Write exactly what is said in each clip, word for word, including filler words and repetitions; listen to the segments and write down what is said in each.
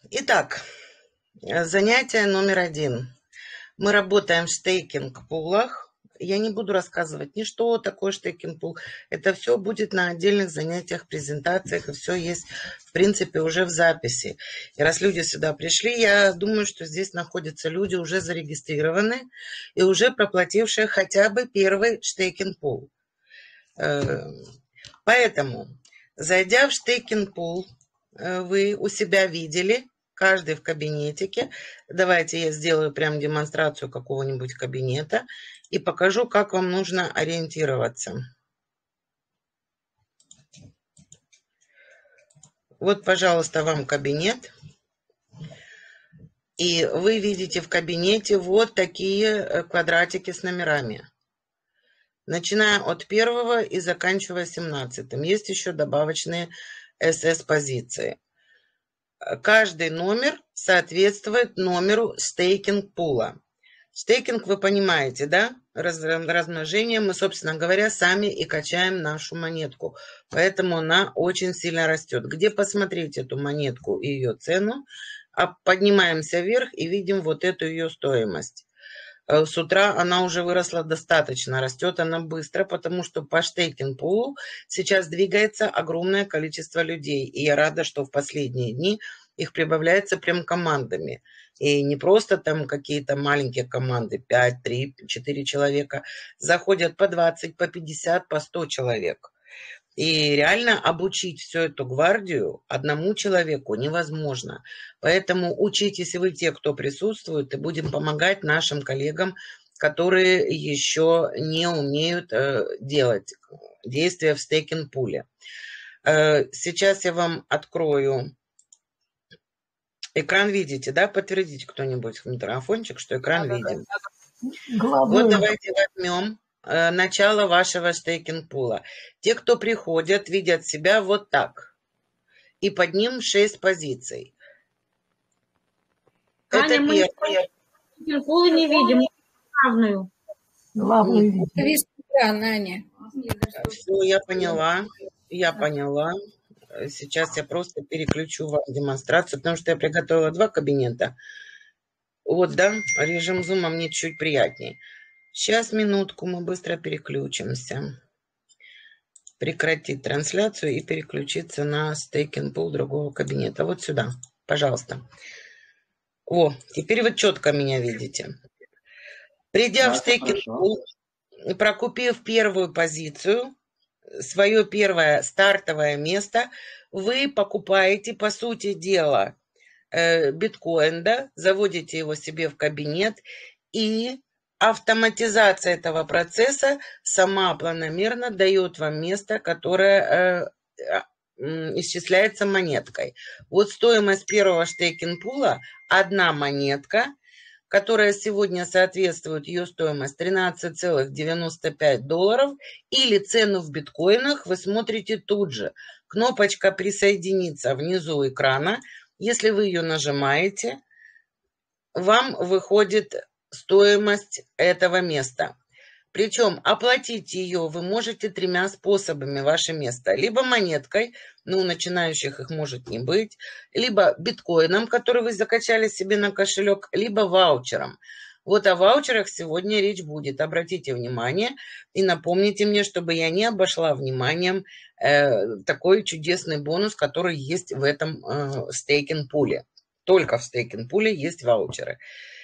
Итак, занятие номер один. Мы работаем в стейкинг-пулах. Я не буду рассказывать ни что такое стейкинг-пул. Это все будет на отдельных занятиях, презентациях, и все есть, в принципе, уже в записи. И раз люди сюда пришли, я думаю, что здесь находятся люди, уже зарегистрированные и уже проплатившие хотя бы первый стейкинг-пул. Поэтому, зайдя в стейкинг-пул, вы у себя видели, каждый в кабинетике. Давайте я сделаю прям демонстрацию какого-нибудь кабинета и покажу, как вам нужно ориентироваться. Вот, пожалуйста, вам кабинет. И вы видите в кабинете вот такие квадратики с номерами. Начиная от первого и заканчивая семнадцатым. Есть еще добавочные эс эс-позиции. Каждый номер соответствует номеру стейкинг-пула. Стейкинг, вы понимаете, да? Раз, размножение. Мы, собственно говоря, сами и качаем нашу монетку. Поэтому она очень сильно растет. Где посмотреть эту монетку и ее цену? Поднимаемся вверх и видим вот эту ее стоимость. С утра она уже выросла достаточно, растет она быстро, потому что по стейкинг-пулу сейчас двигается огромное количество людей. И я рада, что в последние дни их прибавляется прям командами. И не просто там какие-то маленькие команды, пять, три, четыре человека, заходят по двадцать, по пятьдесят, по сто человек. И реально обучить всю эту гвардию одному человеку невозможно. Поэтому учитесь и вы, те, кто присутствует, и будем помогать нашим коллегам, которые еще не умеют э, делать действия в стейкинг-пуле. Э, сейчас я вам открою экран. Видите, да? Подтвердите кто-нибудь в микрофончик, что экран да, виден. Да, да. Вот давайте возьмем начало вашего стейкинг-пула. Те, кто приходят, видят себя вот так. И под ним шесть позиций. Аня, это мы стейкинг-пулы не видим. Главную. Главную видим. Аня. Все, я поняла. Я поняла. Сейчас я просто переключу вам демонстрацию, потому что я приготовила два кабинета. Вот, да, режим зума мне чуть приятнее. Сейчас, минутку, мы быстро переключимся. Прекратить трансляцию и переключиться на стейкинг-пул другого кабинета. Вот сюда, пожалуйста. О, теперь вы четко меня видите. Придя да, в стейкинг-пул, прокупив первую позицию, свое первое стартовое место, вы покупаете, по сути дела, биткоин, да, заводите его себе в кабинет, и автоматизация этого процесса сама планомерно дает вам место, которое э, исчисляется монеткой. Вот стоимость первого стейкинг-пула – одна монетка, которая сегодня соответствует ее стоимость тринадцать целых девяносто пять долларов, или цену в биткоинах вы смотрите тут же. Кнопочка «Присоединиться» внизу экрана. Если вы ее нажимаете, вам выходит стоимость этого места. Причем оплатить ее вы можете тремя способами, ваше место. Либо монеткой, ну, у начинающих их может не быть, либо биткоином, который вы закачали себе на кошелек, либо ваучером. Вот о ваучерах сегодня речь будет. Обратите внимание и напомните мне, чтобы я не обошла вниманием э, такой чудесный бонус, который есть в этом э, стейкинг-пуле. Только в стейкинг-пуле есть ваучеры.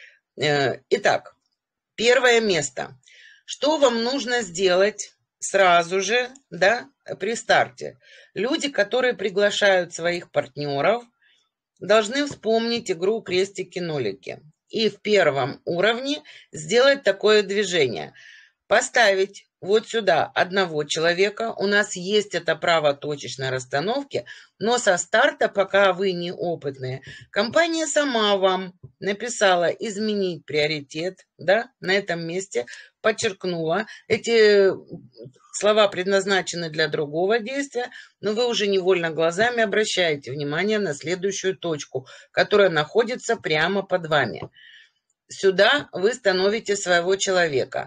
Итак, первое место. Что вам нужно сделать сразу же, да, при старте? Люди, которые приглашают своих партнеров, должны вспомнить игру крестики-нолики. И в первом уровне сделать такое движение. Поставить вот сюда одного человека. У нас есть это право точечной расстановки, но со старта, пока вы неопытные, компания сама вам написала изменить приоритет, да, на этом месте, подчеркнула. Эти слова предназначены для другого действия, но вы уже невольно глазами обращаете внимание на следующую точку, которая находится прямо под вами. Сюда вы становите своего человека.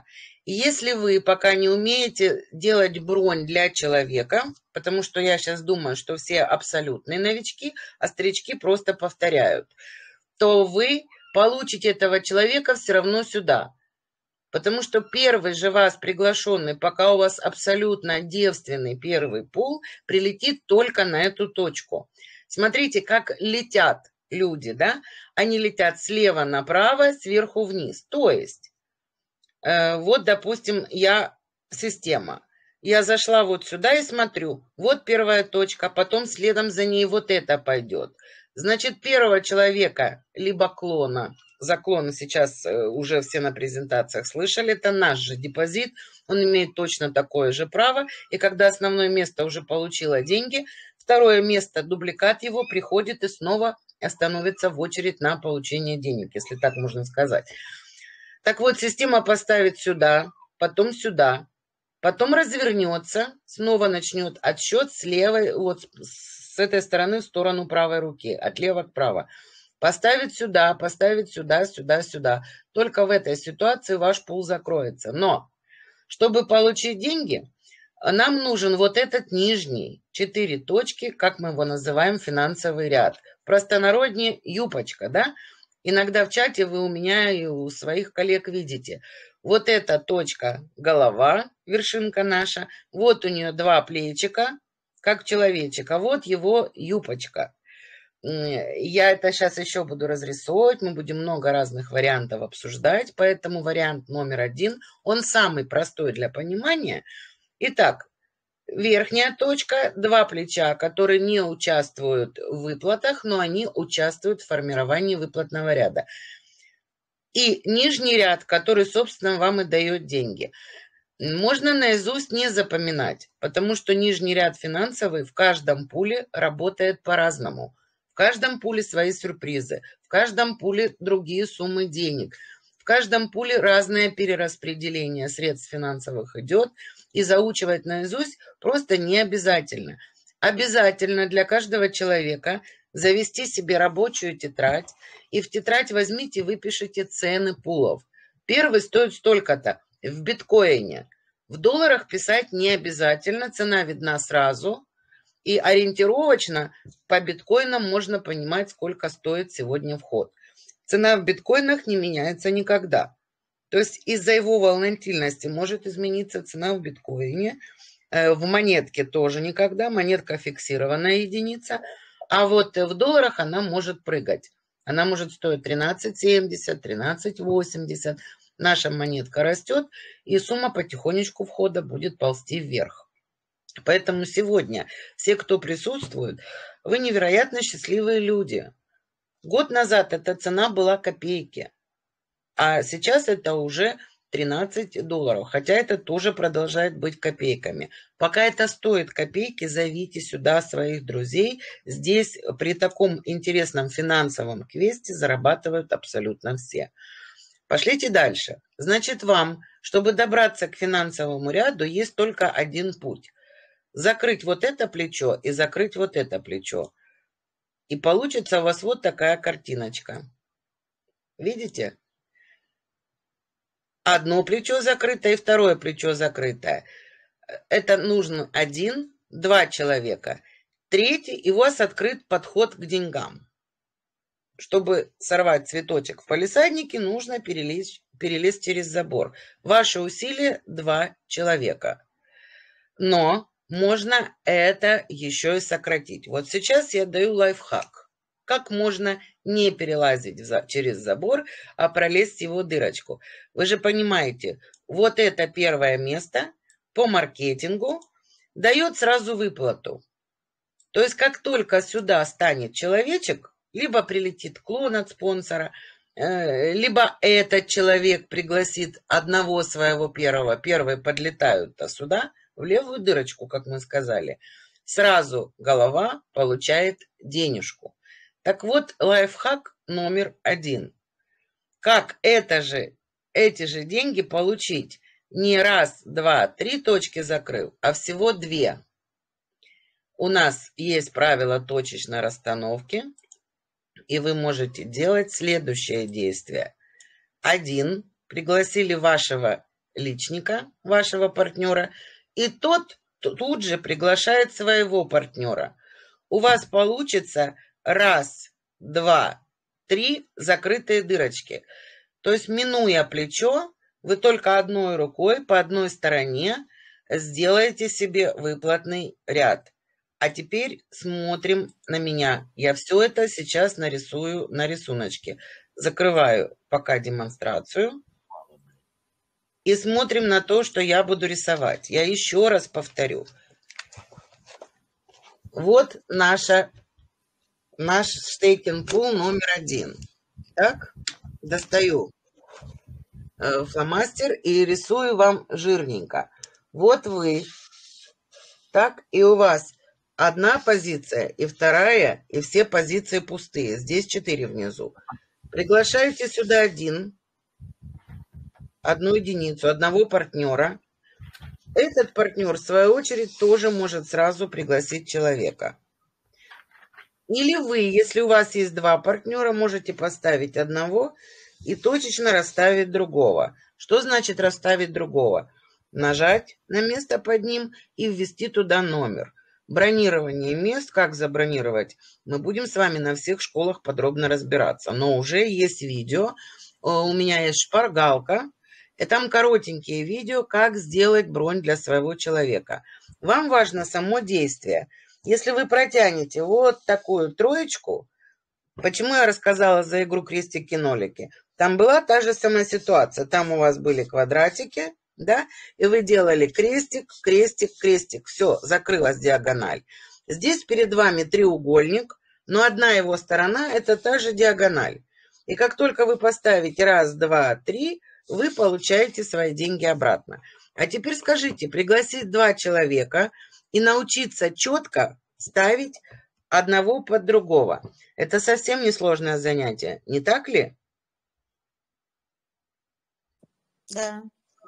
Если вы пока не умеете делать бронь для человека, потому что я сейчас думаю, что все абсолютные новички, а старички просто повторяют, то вы получите этого человека все равно сюда. Потому что первый же вас приглашенный, пока у вас абсолютно девственный первый пул, прилетит только на эту точку. Смотрите, как летят люди, да? Они летят слева направо, сверху вниз. То есть, э, вот, допустим, я система. Я зашла вот сюда и смотрю. Вот первая точка, потом следом за ней вот это пойдет. Значит, первого человека, либо клона, заклоны сейчас уже все на презентациях слышали, это наш же депозит, он имеет точно такое же право, и когда основное место уже получило деньги, второе место, дубликат его, приходит и снова становится в очередь на получение денег, если так можно сказать. Так вот, система поставит сюда, потом сюда, потом развернется, снова начнет отсчет с левой, вот с этой стороны в сторону правой руки, от лева к право. Поставить сюда, поставить сюда, сюда, сюда. Только в этой ситуации ваш пул закроется. Но, чтобы получить деньги, нам нужен вот этот нижний, четыре точки, как мы его называем, финансовый ряд. В простонародье юбочка, да? Иногда в чате вы у меня и у своих коллег видите. Вот эта точка голова, вершинка наша. Вот у нее два плечика, как человечек. А вот его юбочка. Я это сейчас еще буду разрисовывать, мы будем много разных вариантов обсуждать, поэтому вариант номер один, он самый простой для понимания. Итак, верхняя точка, два плеча, которые не участвуют в выплатах, но они участвуют в формировании выплатного ряда. И нижний ряд, который, собственно, вам и дает деньги. Можно наизусть не запоминать, потому что нижний ряд финансовый в каждом пуле работает по-разному. В каждом пуле свои сюрпризы, в каждом пуле другие суммы денег, в каждом пуле разное перераспределение средств финансовых идет, и заучивать наизусть просто не обязательно. Обязательно для каждого человека завести себе рабочую тетрадь, и в тетрадь возьмите и выпишите цены пулов. Первый стоит столько-то в биткоине. В долларах писать не обязательно, цена видна сразу. И ориентировочно по биткоинам можно понимать, сколько стоит сегодня вход. Цена в биткоинах не меняется никогда. То есть из-за его волатильности может измениться цена в биткоине. В монетке тоже никогда. Монетка фиксированная единица. А вот в долларах она может прыгать. Она может стоить тринадцать семьдесят, тринадцать восемьдесят. Наша монетка растет, и сумма потихонечку входа будет ползти вверх. Поэтому сегодня все, кто присутствует, вы невероятно счастливые люди. Год назад эта цена была копейки, а сейчас это уже тринадцать долларов, хотя это тоже продолжает быть копейками. Пока это стоит копейки, зовите сюда своих друзей. Здесь при таком интересном финансовом квесте зарабатывают абсолютно все. Пошлите дальше. Значит, вам, чтобы добраться к финансовому ряду, есть только один путь. Закрыть вот это плечо и закрыть вот это плечо. И получится у вас вот такая картиночка. Видите? Одно плечо закрыто и второе плечо закрытое. Это нужно один, два человека. Третий, и у вас открыт подход к деньгам. Чтобы сорвать цветочек в палисаднике, нужно перелезть, перелезть через забор. Ваше усилие два человека. Но можно это еще и сократить. Вот сейчас я даю лайфхак. Как можно не перелазить через забор, а пролезть в его дырочку. Вы же понимаете, вот это первое место по маркетингу дает сразу выплату. То есть как только сюда станет человечек, либо прилетит клон от спонсора, либо этот человек пригласит одного своего первого, первые подлетают-то сюда, в левую дырочку, как мы сказали, сразу голова получает денежку. Так вот, лайфхак номер один. Как это же, эти же деньги получить не раз, два, три точки закрыв, а всего две. У нас есть правило точечной расстановки, и вы можете делать следующее действие. Один, пригласили вашего личника вашего партнера, и тот тут же приглашает своего партнера. У вас получится раз, два, три закрытые дырочки. То есть, минуя плечо, вы только одной рукой по одной стороне сделаете себе выплатный ряд. А теперь смотрим на меня. Я все это сейчас нарисую на рисуночке. Закрываю пока демонстрацию. И смотрим на то, что я буду рисовать. Я еще раз повторю. Вот наша, наш стейкинг пул номер один. Так, достаю э, фломастер и рисую вам жирненько. Вот вы. Так, и у вас одна позиция, и вторая, и все позиции пустые. Здесь четыре внизу. Приглашаете сюда один, одну единицу, одного партнера. Этот партнер, в свою очередь, тоже может сразу пригласить человека. Или вы, если у вас есть два партнера, можете поставить одного и точечно расставить другого. Что значит расставить другого? Нажать на место под ним и ввести туда номер. Бронирование мест, как забронировать, мы будем с вами на всех школах подробно разбираться. Но уже есть видео, у меня есть шпаргалка, и там коротенькие видео, как сделать бронь для своего человека. Вам важно само действие. Если вы протянете вот такую троечку, почему я рассказала за игру крестики-нолики? Там была та же самая ситуация. Там у вас были квадратики, да, и вы делали крестик, крестик, крестик. Все, закрылась диагональ. Здесь перед вами треугольник, но одна его сторона – это та же диагональ. И как только вы поставите раз, два, три, вы получаете свои деньги обратно. А теперь скажите, пригласить два человека и научиться четко ставить одного под другого. Это совсем несложное занятие, не так ли? Да.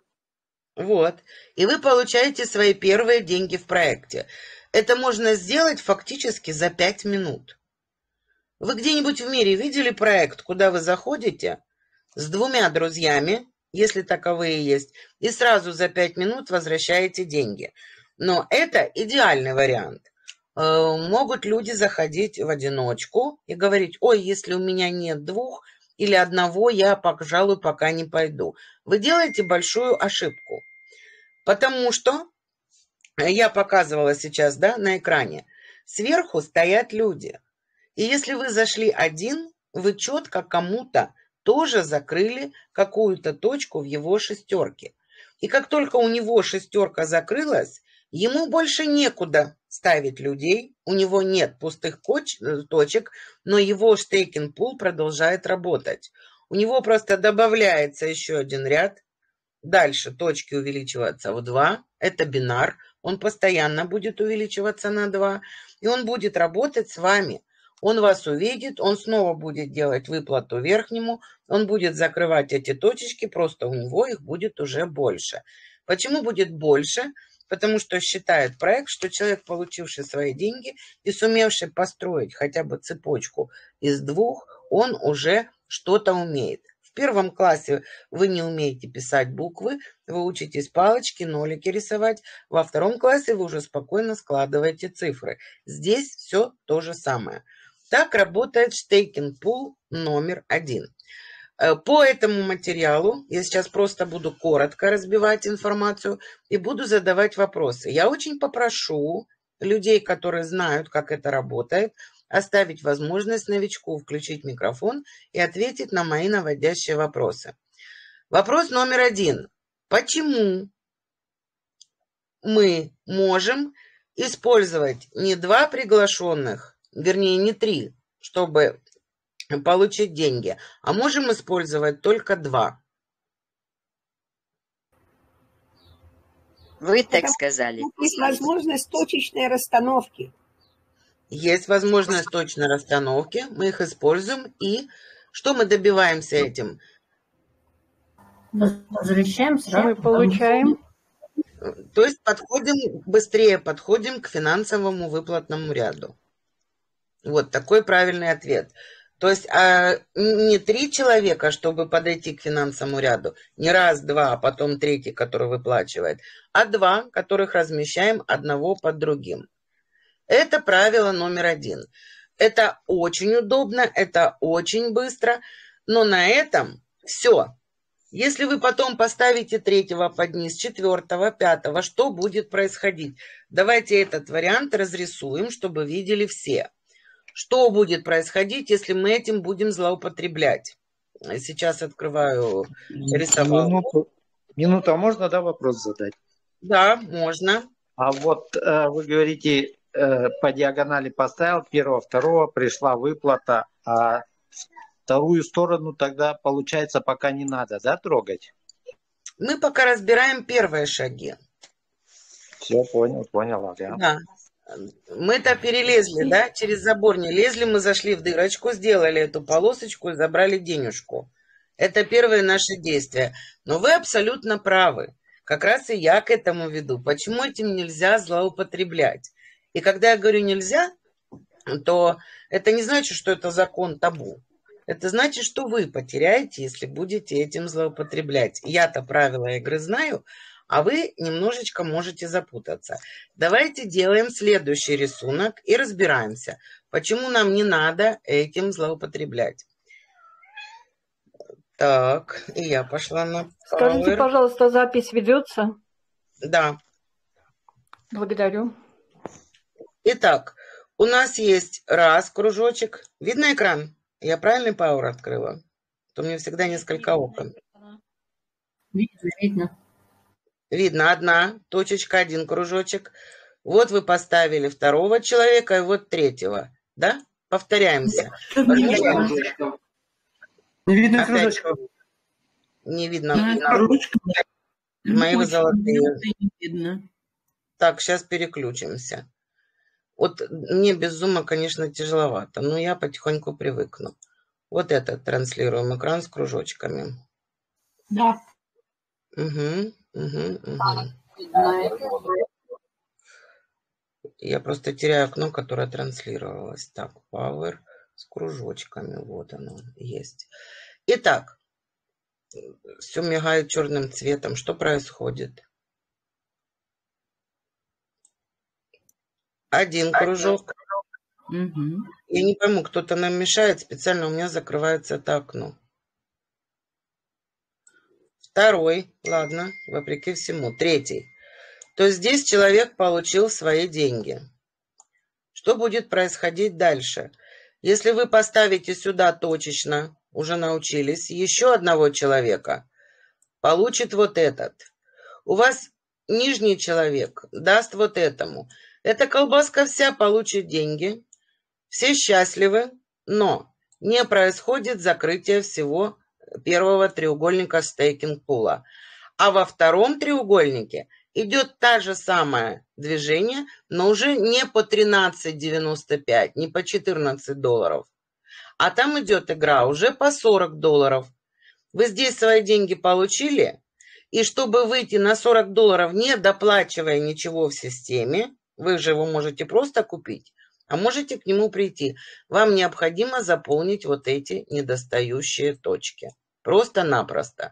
Вот. И вы получаете свои первые деньги в проекте. Это можно сделать фактически за пять минут. Вы где-нибудь в мире видели проект, куда вы заходите с двумя друзьями, если таковые есть, и сразу за пять минут возвращаете деньги? Но это идеальный вариант. Э, могут люди заходить в одиночку и говорить: ой, если у меня нет двух или одного, я, пожалуй, пока не пойду. Вы делаете большую ошибку. Потому что, я показывала сейчас, да, на экране, сверху стоят люди. И если вы зашли один, вы четко кому-то тоже закрыли какую-то точку в его шестерке. И как только у него шестерка закрылась, ему больше некуда ставить людей, у него нет пустых точек, но его стейкинг пул продолжает работать. У него просто добавляется еще один ряд. Дальше точки увеличиваются в два. Это бинар. Он постоянно будет увеличиваться на два. И он будет работать с вами. Он вас увидит, он снова будет делать выплату верхнему, он будет закрывать эти точечки, просто у него их будет уже больше. Почему будет больше? Потому что считает проект, что человек, получивший свои деньги и сумевший построить хотя бы цепочку из двух, он уже что-то умеет. В первом классе вы не умеете писать буквы, вы учитесь палочки, нолики рисовать. Во втором классе вы уже спокойно складываете цифры. Здесь все то же самое. Так работает стейкинг пул номер один. По этому материалу я сейчас просто буду коротко разбивать информацию и буду задавать вопросы. Я очень попрошу людей, которые знают, как это работает, оставить возможность новичку включить микрофон и ответить на мои наводящие вопросы. Вопрос номер один. Почему мы можем использовать не два приглашенных, вернее, не три, чтобы получить деньги, а можем использовать только два? Вы так сказали. Есть возможность точечной расстановки. Есть возможность точной расстановки, мы их используем, и что мы добиваемся этим? Возвращаем сразу. Мы получаем. То есть подходим, быстрее подходим к финансовому выплатному ряду. Вот такой правильный ответ. То есть а, не три человека, чтобы подойти к финансовому ряду, не раз, два, а потом третий, который выплачивает, а два, которых размещаем одного под другим. Это правило номер один. Это очень удобно, это очень быстро, но на этом все. Если вы потом поставите третьего под низ, четвертого, пятого, что будет происходить? Давайте этот вариант разрисуем, чтобы видели все. Что будет происходить, если мы этим будем злоупотреблять? Сейчас открываю рисовалку. Минуту, минуту, а можно, да, вопрос задать? Да, можно. А вот э, вы говорите, э, по диагонали поставил, первого, второго, пришла выплата, а вторую сторону тогда, получается, пока не надо, да, трогать? Мы пока разбираем первые шаги. Все, понял, понял, ага. Да. Мы-то перелезли, да, через забор не лезли, мы зашли в дырочку, сделали эту полосочку и забрали денежку. Это первые наши действия. Но вы абсолютно правы. Как раз и я к этому веду. Почему этим нельзя злоупотреблять? И когда я говорю нельзя, то это не значит, что это закон табу. Это значит, что вы потеряете, если будете этим злоупотреблять. Я-то правила игры знаю, а вы немножечко можете запутаться. Давайте делаем следующий рисунок и разбираемся, почему нам не надо этим злоупотреблять. Так, и я пошла на Скажите, Power. пожалуйста, запись ведется? Да. Благодарю. Итак, у нас есть раз кружочек. Видно экран? Я правильный Power открыла? То у меня всегда несколько окон. Видно, видно. Видно, одна точечка, один кружочек. Вот вы поставили второго человека и вот третьего. Да? Повторяемся. Возможно, Не видно опять кружочка. не видно. Кружочка. Мои вы золотые. Не видно. Так, сейчас переключимся. Вот мне без зума, конечно, тяжеловато, но я потихоньку привыкну. Вот это транслируем экран с кружочками. Да. Угу, угу, угу. Я просто теряю окно, которое транслировалось. Так, Power с кружочками. Вот оно есть. Итак, все мигает черным цветом. Что происходит? Один кружок. Угу. Я не пойму, кто-то нам мешает. Специально у меня закрывается это окно. Второй. Ладно, вопреки всему. Третий. То есть здесь человек получил свои деньги. Что будет происходить дальше? Если вы поставите сюда точечно, уже научились, еще одного человека, получит вот этот. У вас нижний человек даст вот этому. Эта колбаска вся получит деньги. Все счастливы, но не происходит закрытие всего первого треугольника стейкинг-пула. А во втором треугольнике идет та же самое движение, но уже не по тринадцать девяносто пять, не по четырнадцать долларов. А там идет игра уже по сорок долларов. Вы здесь свои деньги получили, и чтобы выйти на сорок долларов, не доплачивая ничего в системе, вы же его можете просто купить, а можете к нему прийти. Вам необходимо заполнить вот эти недостающие точки. Просто-напросто.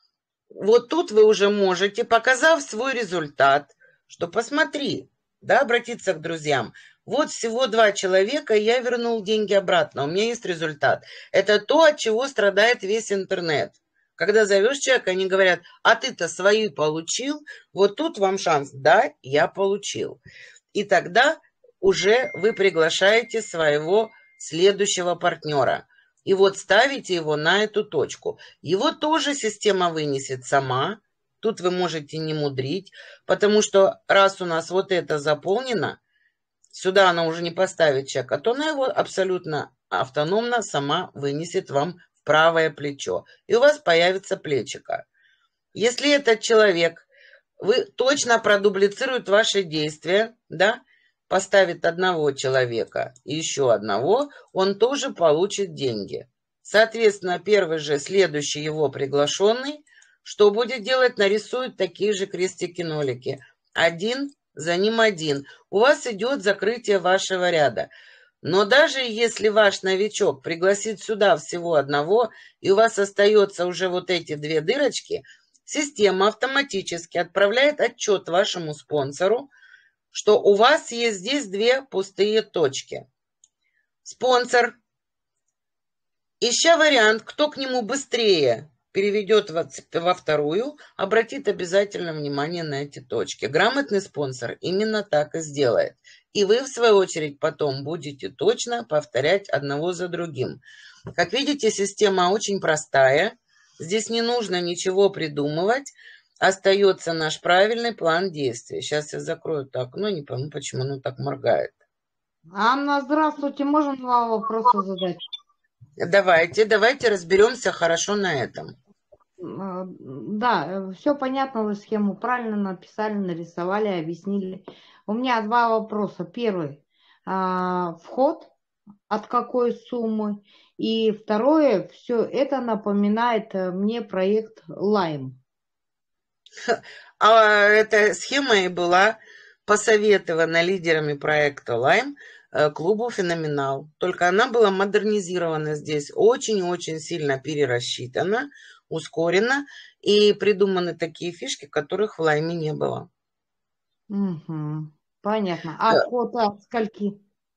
Вот тут вы уже можете, показав свой результат, что посмотри, да, обратиться к друзьям. Вот всего два человека, и я вернул деньги обратно. У меня есть результат. Это то, от чего страдает весь интернет. Когда зовешь человека, они говорят, а ты-то свои получил? Вот тут вам шанс. Да, я получил. И тогда уже вы приглашаете своего следующего партнера. И вот ставите его на эту точку. Его тоже система вынесет сама. Тут вы можете не мудрить, потому что раз у нас вот это заполнено, сюда она уже не поставит чека, то она его абсолютно автономно сама вынесет вам в правое плечо. И у вас появится плечико. Если этот человек, вы точно продублицирует ваши действия, да, поставит одного человека и еще одного, он тоже получит деньги. Соответственно, первый же, следующий его приглашенный, что будет делать? Нарисует такие же крестики-нолики. Один, за ним один. У вас идет закрытие вашего ряда. Но даже если ваш новичок пригласит сюда всего одного, и у вас остается уже вот эти две дырочки, система автоматически отправляет отчет вашему спонсору, что у вас есть здесь две пустые точки. Спонсор, ища вариант, кто к нему быстрее переведет во, во вторую, обратит обязательно внимание на эти точки. Грамотный спонсор именно так и сделает. И вы, в свою очередь, потом будете точно повторять одного за другим. Как видите, система очень простая. Здесь не нужно ничего придумывать. Остается наш правильный план действий. Сейчас я закрою это окно, не пойму, почему оно так моргает. Анна, здравствуйте. Можно два вопроса задать? Давайте, давайте разберемся хорошо на этом. Да, все понятно, вы схему правильно написали, нарисовали, объяснили. У меня два вопроса. Первый. Вход от какой суммы? И второе, все это напоминает мне проект Lime. А эта схема и была посоветована лидерами проекта Lime клубу «Феноменал». Только она была модернизирована здесь, очень-очень сильно перерасчитана, ускорена, и придуманы такие фишки, которых в Лайме не было. Угу, понятно. А вход от скольки?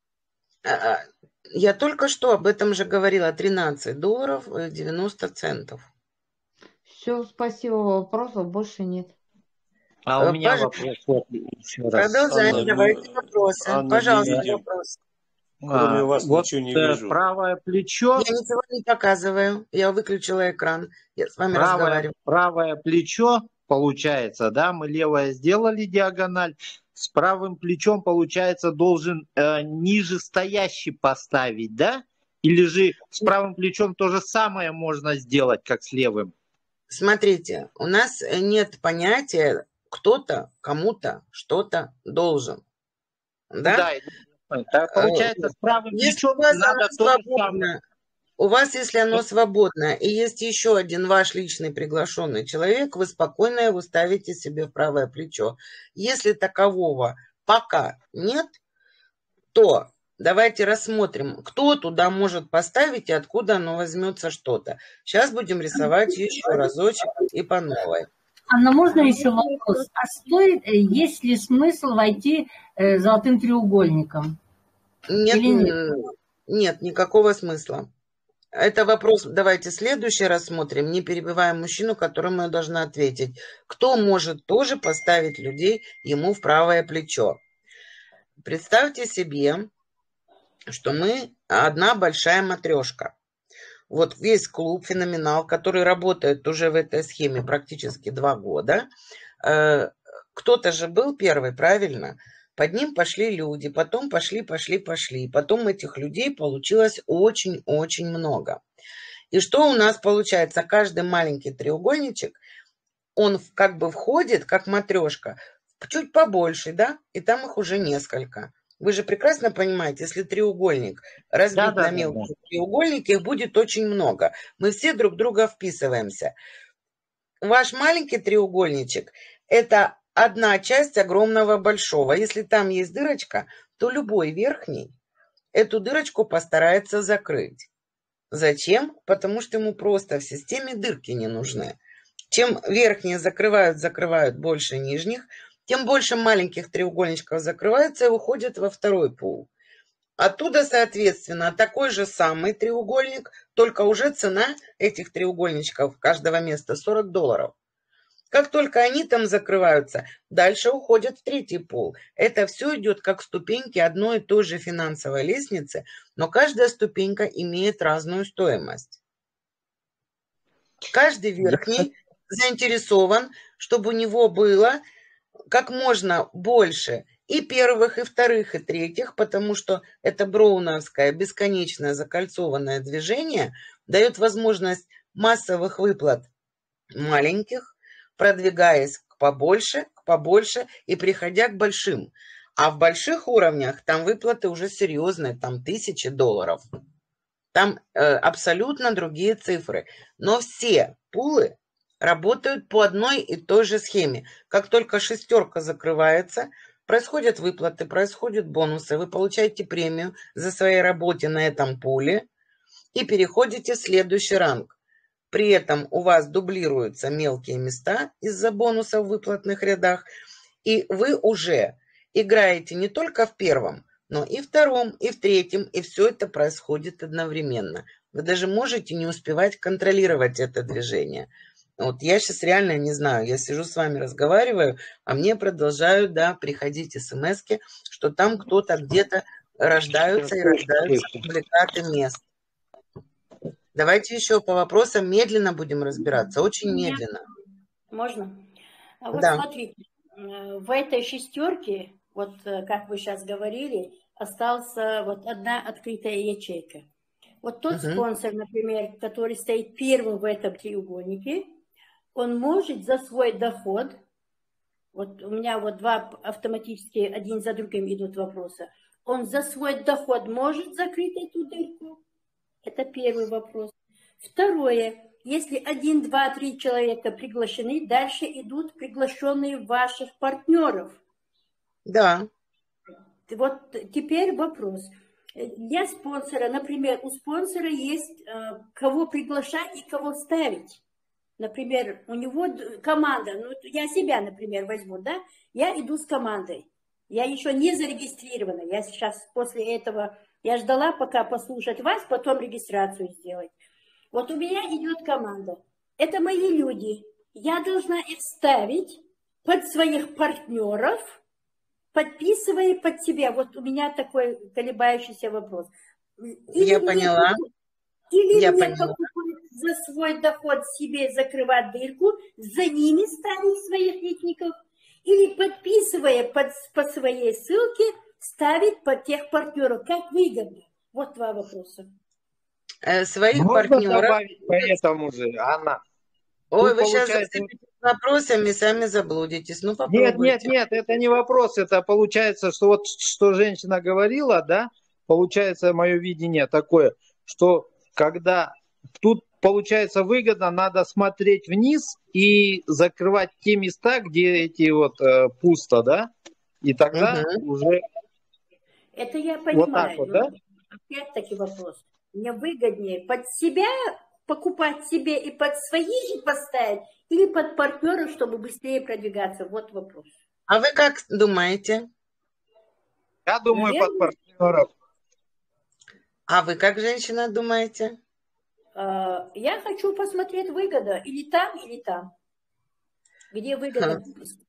Я только что об этом же говорила. тринадцать долларов девяносто центов. Все, спасибо. Вопросов больше нет. А у меня вопрос вот, еще раз. Продолжаем, Анна, давайте вопросы. Анна, Пожалуйста, не вопрос. Кроме А, вас вот ничего не э, вижу. правое плечо, Я ничего не показываю. Я выключила экран. Я с вами правое, разговариваю. правое плечо получается, да, мы левое сделали диагональ, с правым плечом, получается, должен э, ниже стоящий поставить, да? Или же с правым плечом то же самое можно сделать, как с левым? Смотрите, у нас нет понятия кто-то кому-то что-то должен. Да? Да, да, получается, с правым Если плечом у вас надо оно то же самое. свободно, у вас, если оно свободно, и есть еще один ваш личный приглашенный человек, вы спокойно его ставите себе в правое плечо. Если такового пока нет, то давайте рассмотрим, кто туда может поставить и откуда оно возьмется что-то. Сейчас будем рисовать еще разочек и по новой. Анна, можно еще вопрос? А стоит, есть ли смысл войти э, золотым треугольником? Нет, Или нет? Нет, никакого смысла. Это вопрос, давайте следующий рассмотрим, не перебиваем мужчину, которому я должна ответить. Кто может тоже поставить людей ему в правое плечо? Представьте себе, что мы одна большая матрешка. Вот весь клуб «Феноменал», который работает уже в этой схеме практически два года. Кто-то же был первый, правильно? Под ним пошли люди, потом пошли, пошли, пошли. Потом этих людей получилось очень-очень много. И что у нас получается? Каждый маленький треугольничек, он как бы входит, как матрешка, чуть побольше, да? И там их уже несколько. Вы же прекрасно понимаете, если треугольник разбить Да, да, на да, мелкие да. треугольники, их будет очень много. Мы все друг в друга вписываемся. Ваш маленький треугольничек – это одна часть огромного большого. Если там есть дырочка, то любой верхний эту дырочку постарается закрыть. Зачем? Потому что ему просто в системе дырки не нужны. Чем верхние закрывают, закрывают больше нижних, тем больше маленьких треугольничков закрывается и уходит во второй пул. Оттуда, соответственно, такой же самый треугольник, только уже цена этих треугольничков каждого места сорок долларов. Как только они там закрываются, дальше уходят в третий пул. Это все идет как ступеньки одной и той же финансовой лестницы, но каждая ступенька имеет разную стоимость. Каждый верхний заинтересован, чтобы у него было как можно больше и первых, и вторых, и третьих, потому что это броуновское бесконечное закольцованное движение дает возможность массовых выплат маленьких, продвигаясь к побольше, к побольше и приходя к большим. А в больших уровнях там выплаты уже серьезные, там тысячи долларов. Там э, абсолютно другие цифры. Но все пулы работают по одной и той же схеме. Как только шестерка закрывается, происходят выплаты, происходят бонусы, вы получаете премию за своей работе на этом пуле и переходите в следующий ранг. При этом у вас дублируются мелкие места из-за бонусов в выплатных рядах, и вы уже играете не только в первом, но и втором, и в третьем, и все это происходит одновременно. Вы даже можете не успевать контролировать это движение. Вот я сейчас реально не знаю, я сижу с вами, разговариваю, а мне продолжают, да, приходить смски, что там кто-то где-то рождаются и рождаются дубликаты мест. Давайте еще по вопросам медленно будем разбираться, очень медленно. Можно? А вот Да. смотрите, в этой шестерке, вот как вы сейчас говорили, осталась вот одна открытая ячейка. Вот тот Мгм. спонсор, например, который стоит первым в этом треугольнике, он может за свой доход, вот у меня вот два автоматически один за другим идут вопросы, он за свой доход может закрыть эту дырку? Это первый вопрос. Второе, если один, два, три человека приглашены, дальше идут приглашенные ваших партнеров. Да. Вот теперь вопрос. Для спонсора, например, у спонсора есть э, кого приглашать и кого ставить. Например, у него команда, ну я себя, например, возьму, да, я иду с командой, я еще не зарегистрирована, я сейчас после этого, я ждала пока послушать вас, потом регистрацию сделать. Вот у меня идет команда, это мои люди, я должна их ставить под своих партнеров, подписывая под себя. Вот у меня такой колебающийся вопрос. Или Я мне поняла. Или Я мне поняла. покупать за свой доход себе закрывать дырку, за ними ставить своих личников, или подписывая под, по своей ссылке, ставить под тех партнеров. Как выгодно? Вот два вопроса. Э, Своих Можно партнеров. добавить по этому же, Анна? Ой, Тут вы сейчас получается- вопросами сами заблудитесь. Ну, Нет, попробуйте. нет, нет, это не вопрос. Это получается, что вот что женщина говорила, да, получается мое видение такое, что когда тут получается выгодно, надо смотреть вниз и закрывать те места, где эти вот э, пусто, да, и тогда Мгм. уже Это я вот понимаю. так вот, но да? Опять-таки вопрос. Мне выгоднее под себя покупать себе и под свои же поставить, или под партнеров, чтобы быстрее продвигаться? Вот вопрос. А вы как думаете? Я думаю, под Наверное. партнеров. А вы как женщина думаете? Э, Я хочу посмотреть выгода или там, или там. Где выгода?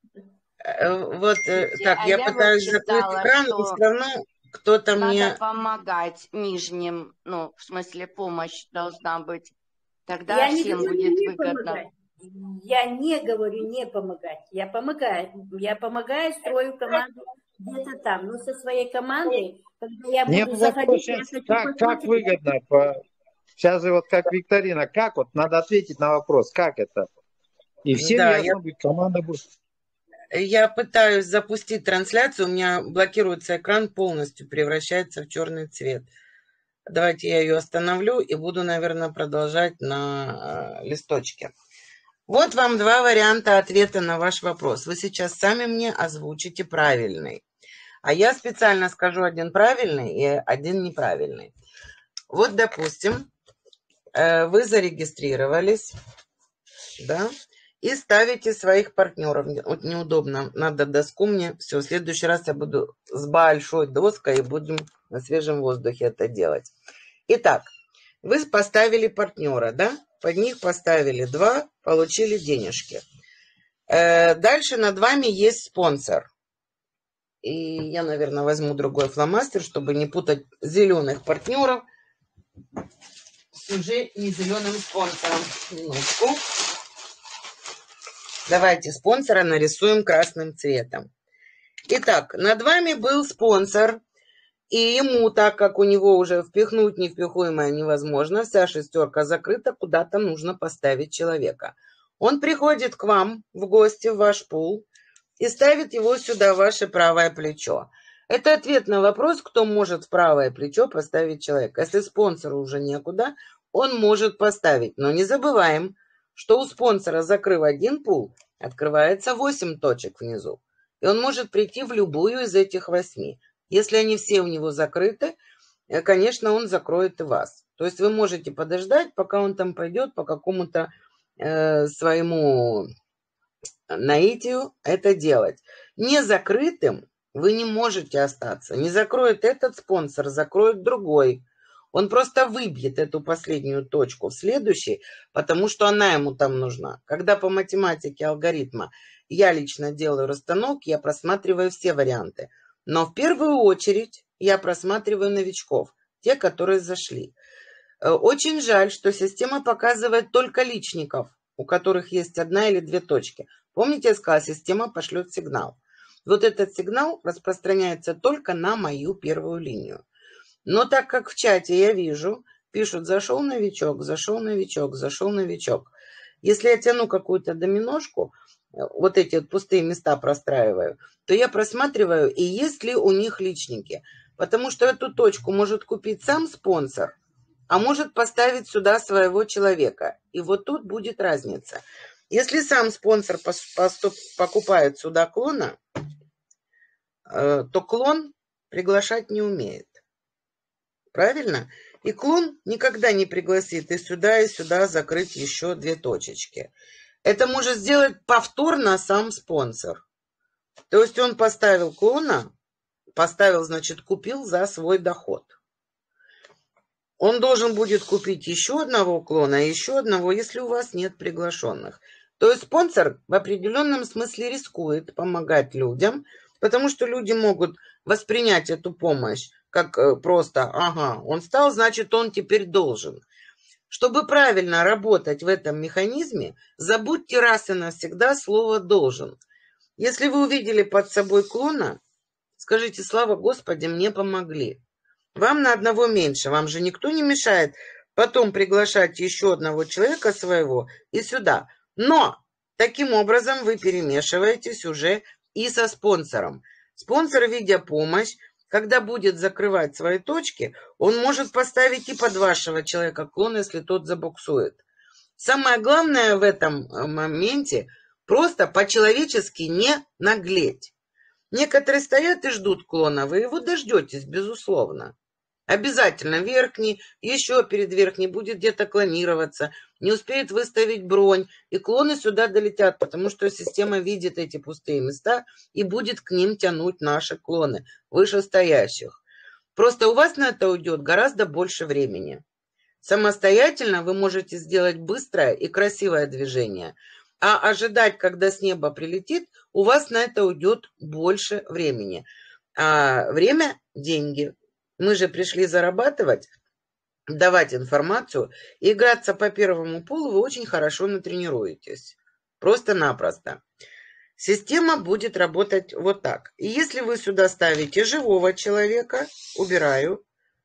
Э, Вот э, Слушайте, так, а я я вот пытаюсь закрыть читала, экран, что но все равно кто-то надо мне... помогать нижним, ну, в смысле, помощь должна быть. Тогда Я не всем говорю будет не выгодно. помогать. Я не говорю не помогать. Я помогаю. Я помогаю, строю команду где-то там. Но со своей командой, когда я Нет, буду вопрос заходить, я сейчас, хочу как, как посмотреть. выгодно? По- Сейчас же вот как викторина, как вот, надо ответить на вопрос, как это? И всем Да, ясно будет, команда будет. Я пытаюсь запустить трансляцию, у меня блокируется экран полностью, превращается в черный цвет. Давайте я ее остановлю и буду, наверное, продолжать на э, листочке. Вот вам два варианта ответа на ваш вопрос. Вы сейчас сами мне озвучите правильный. А я специально скажу один правильный и один неправильный. Вот, допустим, э, вы зарегистрировались, да, и ставите своих партнеров. Вот неудобно, надо доску мне. Все, в следующий раз я буду с большой доской и будем на свежем воздухе это делать. Итак, вы поставили партнера, да? Под них поставили два, получили денежки. Э, дальше над вами есть спонсор. И я, наверное, возьму другой фломастер, чтобы не путать зеленых партнеров с уже не зеленым спонсором. Минутку. Давайте спонсора нарисуем красным цветом. Итак, над вами был спонсор, и ему, так как у него уже впихнуть невпихуемое невозможно, вся шестерка закрыта, куда-то нужно поставить человека. Он приходит к вам в гости в ваш пул и ставит его сюда, в ваше правое плечо. Это ответ на вопрос, кто может в правое плечо поставить человека. Если спонсору уже некуда, он может поставить. Но не забываем, что у спонсора, закрыв один пул, открывается восемь точек внизу. и он может прийти в любую из этих восьми. Если они все у него закрыты, конечно, он закроет и вас. То есть вы можете подождать, пока он там пойдет по какому-то э, своему наитию это делать. Не закрытым вы не можете остаться. Не закроет этот спонсор, закроет другой. Он просто выбьет эту последнюю точку в следующий, потому что она ему там нужна. Когда по математике алгоритма я лично делаю расстановки, я просматриваю все варианты. Но в первую очередь я просматриваю новичков, те, которые зашли. Очень жаль, что система показывает только личников, у которых есть одна или две точки. Помните, я сказала, система пошлет сигнал. Вот этот сигнал распространяется только на мою первую линию. Но так как в чате я вижу, пишут, зашел новичок, зашел новичок, зашел новичок. Если я тяну какую-то доминошку, вот эти вот пустые места простраиваю, то я просматриваю, и есть ли у них личники. Потому что эту точку может купить сам спонсор, а может поставить сюда своего человека. И вот тут будет разница. Если сам спонсор поступ, покупает сюда клона, э, то клон приглашать не умеет. Правильно? И клон никогда не пригласит и сюда, и сюда закрыть еще две точечки. Это может сделать повторно сам спонсор. То есть он поставил клона, поставил, значит, купил за свой доход. Он должен будет купить еще одного клона, еще одного, если у вас нет приглашенных. То есть спонсор в определенном смысле рискует помогать людям, потому что люди могут воспринять эту помощь как просто, ага, он стал, значит, он теперь должен. Чтобы правильно работать в этом механизме, забудьте раз и навсегда слово «должен». Если вы увидели под собой клона, скажите, слава Господи, мне помогли. Вам на одного меньше, вам же никто не мешает потом приглашать еще одного человека своего и сюда. Но таким образом вы перемешиваетесь уже и со спонсором. Спонсор, видя помощь, когда будет закрывать свои точки, он может поставить и под вашего человека клон, если тот забуксует. Самое главное в этом моменте просто по-человечески не наглеть. Некоторые стоят и ждут клона, вы его дождетесь, безусловно. Обязательно верхний, еще перед верхней будет где-то клонироваться, не успеет выставить бронь, и клоны сюда долетят, потому что система видит эти пустые места и будет к ним тянуть наши клоны, вышестоящих. Просто у вас на это уйдет гораздо больше времени. Самостоятельно вы можете сделать быстрое и красивое движение, а ожидать, когда с неба прилетит, у вас на это уйдет больше времени. А время – деньги. Мы же пришли зарабатывать, давать информацию, и играться по первому полу вы очень хорошо натренируетесь. Просто-напросто. Система будет работать вот так. И если вы сюда ставите живого человека, убираю,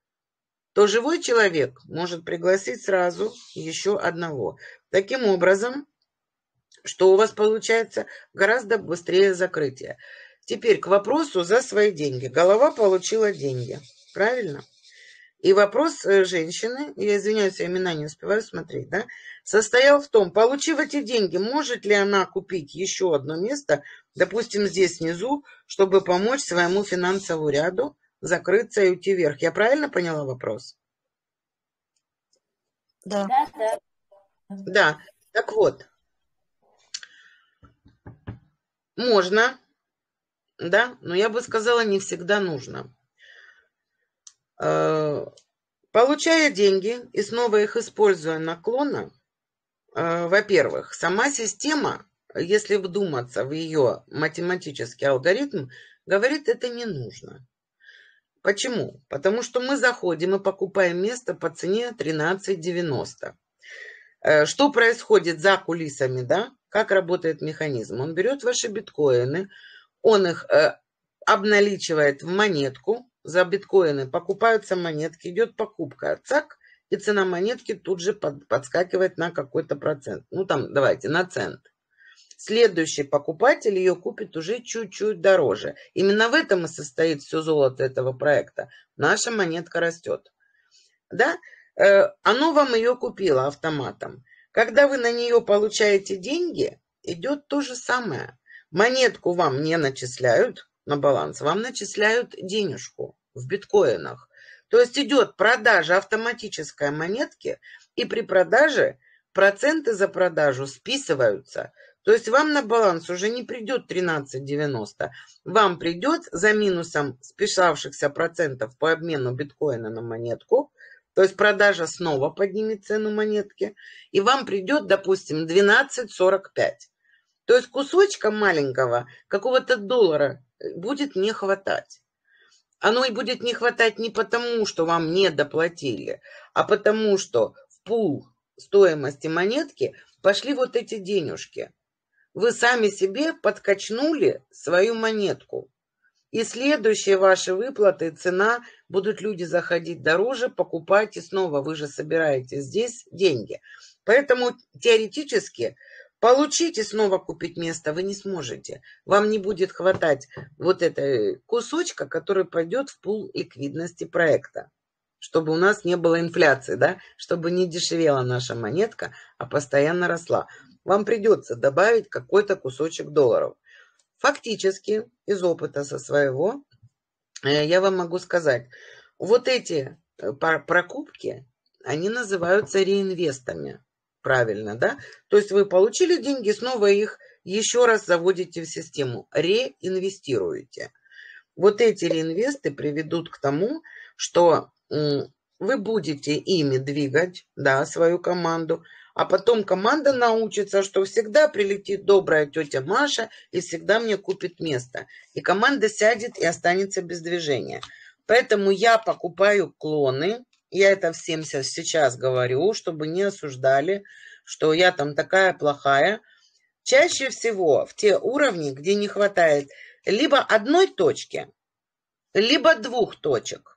то живой человек может пригласить сразу еще одного. Таким образом, что у вас получается гораздо быстрее закрытие. Теперь к вопросу за свои деньги. Голова получила деньги. Правильно? И вопрос женщины, я извиняюсь, я имена не успеваю смотреть, да, состоял в том, получив эти деньги, может ли она купить еще одно место, допустим, здесь внизу, чтобы помочь своему финансовому ряду закрыться и уйти вверх. Я правильно поняла вопрос? Да. Да, да. Да. Так вот. Можно, да, но я бы сказала, не всегда нужно. Получая деньги и снова их используя на клона, во-первых, сама система, если вдуматься в ее математический алгоритм, говорит, это не нужно. Почему? Потому что мы заходим и покупаем место по цене тринадцать девяносто. Что происходит за кулисами, да? Как работает механизм? Он берет ваши биткоины, он их обналичивает в монетку, за биткоины покупаются монетки, идет покупка, цак, и цена монетки тут же под, подскакивает на какой-то процент. Ну там, давайте, на цент. Следующий покупатель ее купит уже чуть-чуть дороже. Именно в этом и состоит все золото этого проекта. Наша монетка растет. Да? Э, оно вам ее купило автоматом. Когда вы на нее получаете деньги, идет то же самое. Монетку вам не начисляют на баланс, вам начисляют денежку в биткоинах. То есть идет продажа автоматической монетки, и при продаже проценты за продажу списываются. То есть вам на баланс уже не придет тринадцать девяносто, вам придет за минусом списавшихся процентов по обмену биткоина на монетку, то есть продажа снова поднимет цену монетки, и вам придет, допустим, двенадцать сорок пять. То есть кусочка маленького, какого-то доллара будет не хватать. Оно и будет не хватать не потому, что вам не доплатили, а потому, что в пул стоимости монетки пошли вот эти денежки. Вы сами себе подкачнули свою монетку. И следующие ваши выплаты, цена, будут люди заходить дороже, покупать, и снова вы же собираете здесь деньги. Поэтому теоретически получить и снова купить место вы не сможете. Вам не будет хватать вот этого кусочка, который пойдет в пул ликвидности проекта. Чтобы у нас не было инфляции, да? Чтобы не дешевела наша монетка, а постоянно росла. Вам придется добавить какой-то кусочек долларов. Фактически, из опыта со своего, я вам могу сказать, вот эти прокупки, они называются реинвестами. Правильно, да? То есть вы получили деньги, снова их еще раз заводите в систему, реинвестируете. Вот эти реинвесты приведут к тому, что вы будете ими двигать, да, свою команду, а потом команда научится, что всегда прилетит добрая тетя Маша и всегда мне купит место. И команда сядет и останется без движения. Поэтому я покупаю клоны. Я это всем сейчас говорю, чтобы не осуждали, что я там такая плохая. Чаще всего в те уровни, где не хватает либо одной точки, либо двух точек.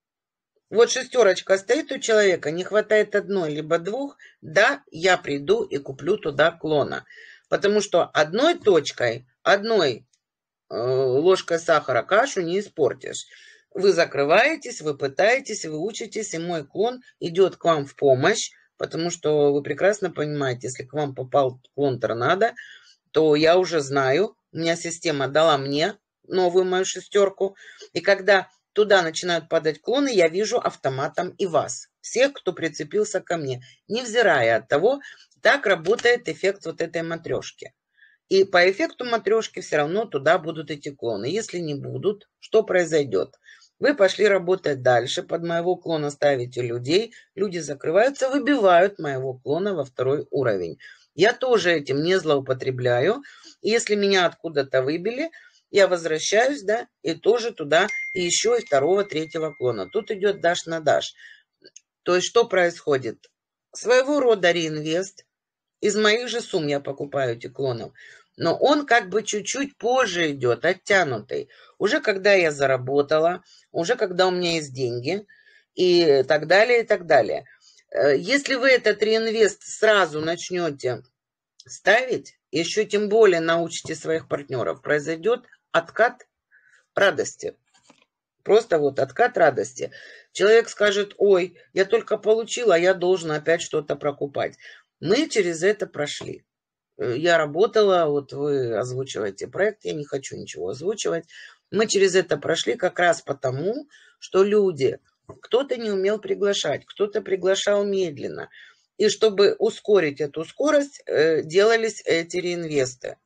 Вот шестерочка стоит у человека, не хватает одной либо двух, да, я приду и куплю туда клона. Потому что одной точкой, одной э, ложкой сахара кашу не испортишь. Вы закрываетесь, вы пытаетесь, вы учитесь, и мой клон идет к вам в помощь, потому что вы прекрасно понимаете, если к вам попал клон торнадо, то я уже знаю, у меня система дала мне новую мою шестерку, и когда туда начинают падать клоны, я вижу автоматом и вас, всех, кто прицепился ко мне, невзирая от того, так работает эффект вот этой матрешки. И по эффекту матрешки все равно туда будут идти клоны. Если не будут, что произойдет? Вы пошли работать дальше, под моего клона ставите людей, люди закрываются, выбивают моего клона во второй уровень. Я тоже этим не злоупотребляю. Если меня откуда-то выбили, я возвращаюсь, да, и тоже туда, и еще и второго, третьего клона. Тут идет даш на даш. То есть что происходит? Своего рода реинвест. Из моих же сумм я покупаю эти клонов. Но он как бы чуть-чуть позже идет, оттянутый. Уже когда я заработала, уже когда у меня есть деньги и так далее, и так далее. Если вы этот реинвест сразу начнете ставить, еще тем более научите своих партнеров, произойдет откат радости. Просто вот откат радости. Человек скажет, ой, я только получил, а я должен опять что-то прокупать. Мы через это прошли. Я работала, вот вы озвучиваете проект, я не хочу ничего озвучивать. Мы через это прошли как раз потому, что люди, кто-то не умел приглашать, кто-то приглашал медленно. И чтобы ускорить эту скорость, делались эти реинвесты.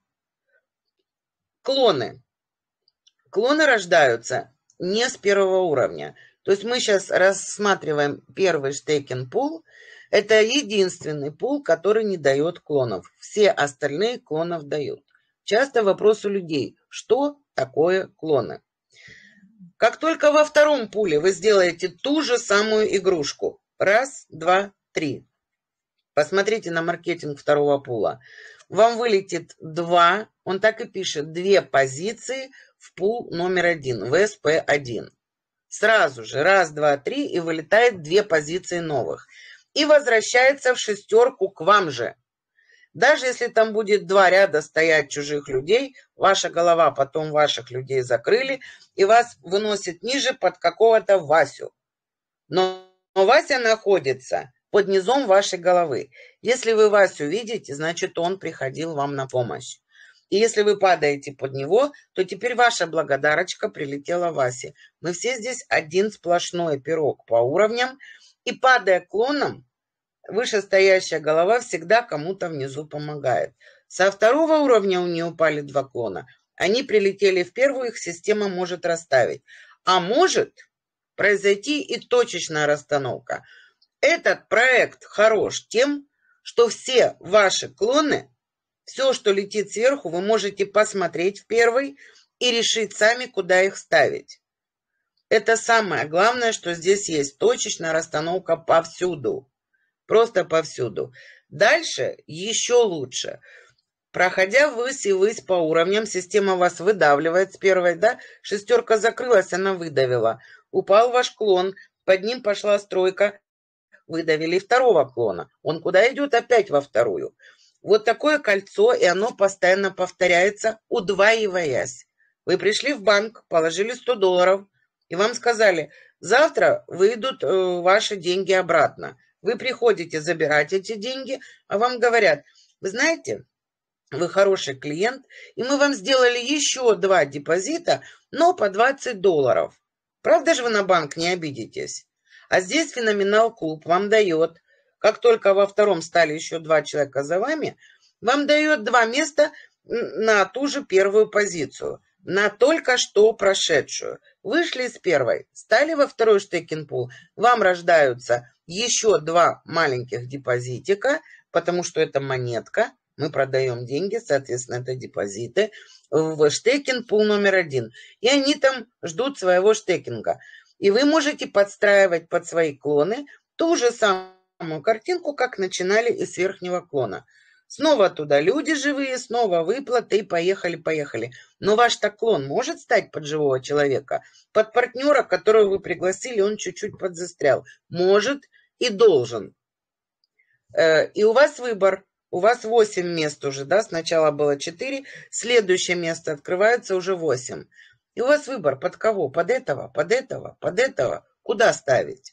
Клоны. Клоны рождаются не с первого уровня. То есть мы сейчас рассматриваем первый стейкинг пул. Это единственный пул, который не дает клонов. Все остальные клонов дают. Часто вопрос у людей, что такое клоны? Как только во втором пуле вы сделаете ту же самую игрушку. Раз, два, три. Посмотрите на маркетинг второго пула. Вам вылетит два, он так и пишет, две позиции в пул номер один, в эс пэ один. Сразу же раз, два, три, и вылетает две позиции новых. И возвращается в шестерку к вам же. Даже если там будет два ряда стоять чужих людей, ваша голова потом ваших людей закрыли, и вас выносит ниже под какого-то Васю. Но Вася находится под низом вашей головы. Если вы Васю видите, значит, он приходил вам на помощь. И если вы падаете под него, то теперь ваша благодарочка прилетела Васе. Мы все здесь один сплошной пирог по уровням. И падая клоном, вышестоящая голова всегда кому-то внизу помогает. Со второго уровня у нее упали два клона. Они прилетели в первую, их система может расставить. А может произойти и точечная расстановка. Этот проект хорош тем, что все ваши клоны, все, что летит сверху, вы можете посмотреть в первый и решить сами, куда их ставить. Это самое главное, что здесь есть. Точечная расстановка повсюду. Просто повсюду. Дальше еще лучше. Проходя ввысь и ввысь по уровням, система вас выдавливает с первой, да? Шестерка закрылась, она выдавила. Упал ваш клон, под ним пошла стройка, выдавили второго клона. Он куда идет? Опять во вторую. Вот такое кольцо, и оно постоянно повторяется, удваиваясь. Вы пришли в банк, положили сто долларов, и вам сказали, завтра выйдут э, ваши деньги обратно. Вы приходите забирать эти деньги, а вам говорят, вы знаете, вы хороший клиент, и мы вам сделали еще два депозита, но по двадцать долларов. Правда же вы на банк не обидитесь? А здесь Феноменал Клуб вам дает, как только во втором стали еще два человека за вами, вам дает два места на ту же первую позицию, на только что прошедшую. Вышли из первой, стали во второй штекинг-пул, вам рождаются еще два маленьких депозитика, потому что это монетка, мы продаем деньги, соответственно, это депозиты, в штекинг-пул номер один. И они там ждут своего штекинга. И вы можете подстраивать под свои клоны ту же самую картинку, как начинали из верхнего клона. Снова туда люди живые, снова выплаты, и поехали-поехали. Но ваш-то клон может стать под живого человека? Под партнера, которого вы пригласили, он чуть-чуть подзастрял. Может и должен. И у вас выбор. У вас восемь мест уже, да? Сначала было четыре, следующее место открывается уже восемь. И у вас выбор под кого? Под этого, под этого, под этого. Куда ставить?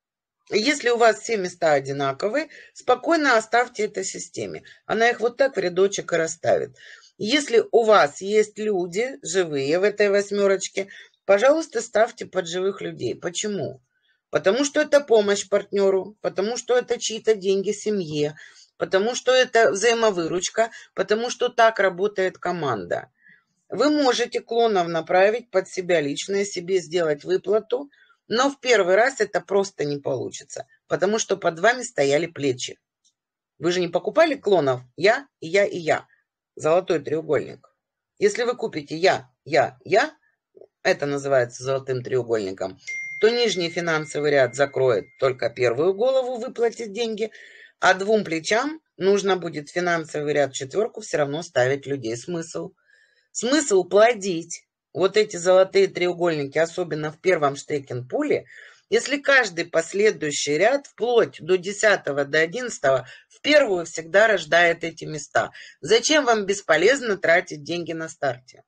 Если у вас все места одинаковые, спокойно оставьте это системе. Она их вот так в рядочек и расставит. Если у вас есть люди живые в этой восьмерочке, пожалуйста, ставьте под живых людей. Почему? Потому что это помощь партнеру, потому что это чьи-то деньги семье, потому что это взаимовыручка, потому что так работает команда. Вы можете клонов направить под себя лично, себе сделать выплату, но в первый раз это просто не получится, потому что под вами стояли плечи. Вы же не покупали клонов «я», и «я», и «я». Золотой треугольник. Если вы купите «я», «я», «я», это называется золотым треугольником, то нижний финансовый ряд закроет только первую голову, выплатит деньги, а двум плечам нужно будет финансовый ряд четверку все равно ставить людей. Смысл? Смысл плодить вот эти золотые треугольники, особенно в первом штекинг-пуле, если каждый последующий ряд, вплоть до десятого, до одиннадцатого, в первую всегда рождает эти места. Зачем вам бесполезно тратить деньги на старте?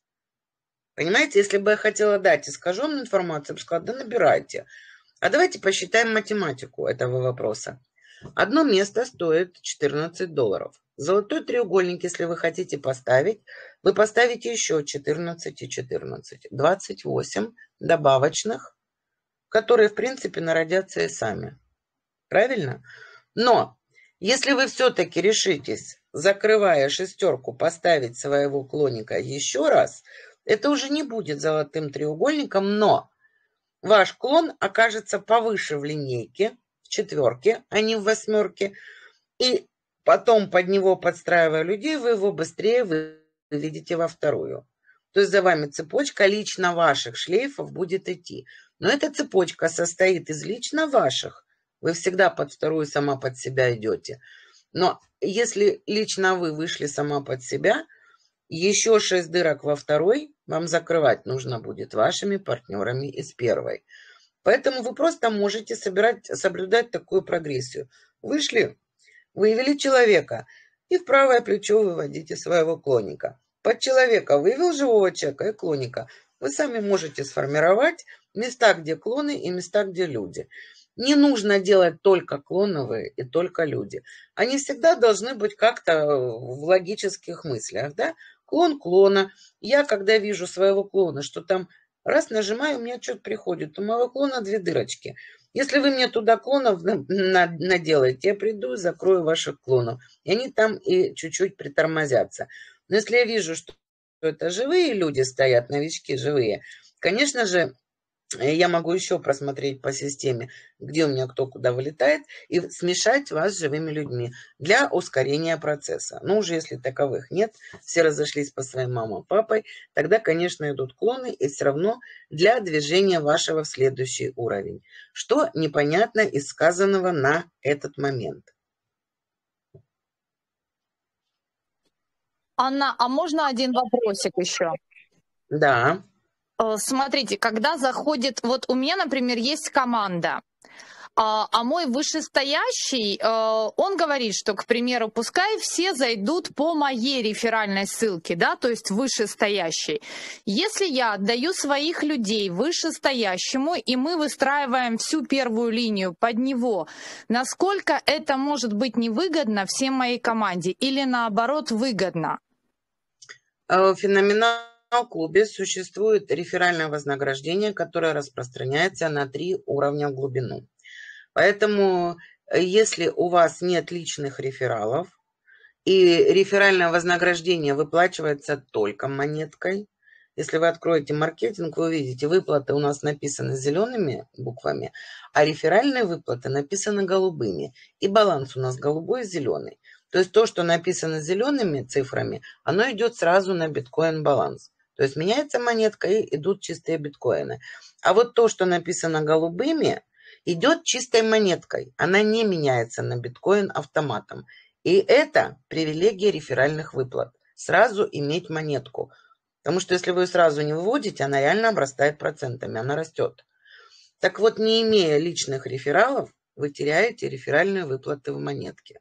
Понимаете, если бы я хотела дать искаженную информацию, я бы сказала, да набирайте. А давайте посчитаем математику этого вопроса. Одно место стоит четырнадцать долларов. Золотой треугольник, если вы хотите поставить, вы поставите еще четырнадцать и четырнадцать. двадцать восемь добавочных, которые, в принципе, народятся и сами. Правильно? Но если вы все-таки решитесь, закрывая шестерку, поставить своего клоника еще раз, это уже не будет золотым треугольником, но ваш клон окажется повыше в линейке, в четверке, а не в восьмерке. И потом под него, подстраивая людей, вы его быстрее выведете во вторую. То есть за вами цепочка лично ваших шлейфов будет идти. Но эта цепочка состоит из лично ваших. Вы всегда под вторую сама под себя идете. Но если лично вы вышли сама под себя, еще шесть дырок во второй вам закрывать нужно будет вашими партнерами из первой. Поэтому вы просто можете собирать, соблюдать такую прогрессию. Вышли, вывели человека, и в правое плечо выводите своего клоника. Под человека вывел живого человека и клоника. Вы сами можете сформировать места, где клоны, и места, где люди. Не нужно делать только клоновые и только люди. Они всегда должны быть как-то в логических мыслях, да? Клон клона. Я, когда вижу своего клона, что там раз нажимаю, у меня что-то приходит. У моего клона две дырочки. Если вы мне туда клонов наделаете, я приду и закрою ваших клонов. И они там и чуть-чуть притормозятся. Но если я вижу, что это живые люди стоят, новички живые, конечно же, я могу еще просмотреть по системе, где у меня кто куда вылетает, и смешать вас с живыми людьми для ускорения процесса. Но уже если таковых нет, все разошлись по своим мамам, папой, тогда, конечно, идут клоны, и все равно для движения вашего в следующий уровень. Что непонятно из сказанного на этот момент. Анна, а можно один вопросик еще? Да. Смотрите, когда заходит, вот у меня, например, есть команда, а, а мой вышестоящий, он говорит, что, к примеру, пускай все зайдут по моей реферальной ссылке, да, то есть вышестоящий. Если я отдаю своих людей вышестоящему, и мы выстраиваем всю первую линию под него, насколько это может быть невыгодно всей моей команде или наоборот выгодно? Феноменально. В клубе существует реферальное вознаграждение, которое распространяется на три уровня в глубину. Поэтому, если у вас нет личных рефералов, и реферальное вознаграждение выплачивается только монеткой, если вы откроете маркетинг, вы увидите, выплаты у нас написаны зелеными буквами, а реферальные выплаты написаны голубыми. И баланс у нас голубой и зеленый. То есть то, что написано зелеными цифрами, оно идет сразу на биткоин-баланс. То есть меняется монетка и идут чистые биткоины. А вот то, что написано голубыми, идет чистой монеткой. Она не меняется на биткоин автоматом. И это привилегия реферальных выплат. Сразу иметь монетку. Потому что если вы ее сразу не выводите, она реально обрастает процентами, она растет. Так вот, не имея личных рефералов, вы теряете реферальные выплаты в монетке.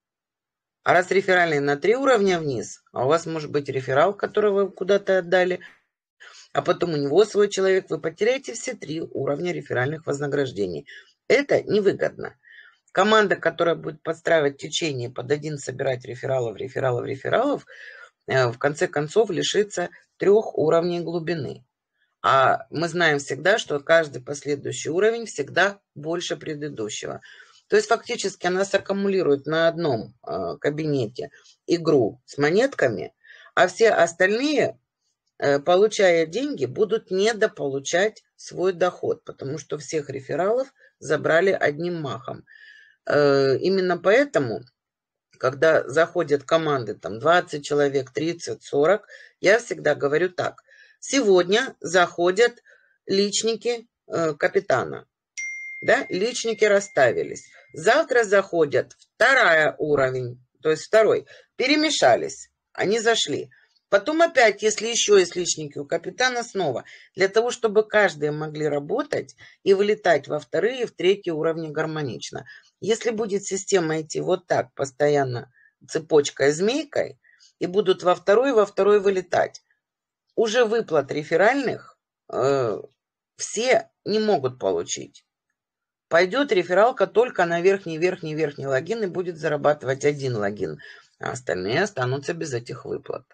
А раз реферальный на три уровня вниз, а у вас может быть реферал, которого вы куда-то отдали, а потом у него свой человек, вы потеряете все три уровня реферальных вознаграждений. Это невыгодно. Команда, которая будет подстраивать течение под один, собирать рефералов, рефералов, рефералов, в конце концов лишится трех уровней глубины. А мы знаем всегда, что каждый последующий уровень всегда больше предыдущего. То есть фактически она саккумулирует на одном э, кабинете игру с монетками, а все остальные, э, получая деньги, будут недополучать свой доход, потому что всех рефералов забрали одним махом. Э, именно поэтому, когда заходят команды, там двадцать человек, тридцать, сорок, я всегда говорю так. Сегодня заходят личники э, капитана. Да, личники расставились. Завтра заходят второй уровень, то есть второй. Перемешались, они зашли. Потом опять, если еще есть личники у капитана, снова. Для того, чтобы каждые могли работать и вылетать во вторые и в третьи уровни гармонично. Если будет система идти вот так, постоянно цепочкой-змейкой, и будут во второй, во второй вылетать, уже выплат реферальных э, все не могут получить. Пойдет рефералка только на верхний-верхний-верхний логин и будет зарабатывать один логин, а остальные останутся без этих выплат.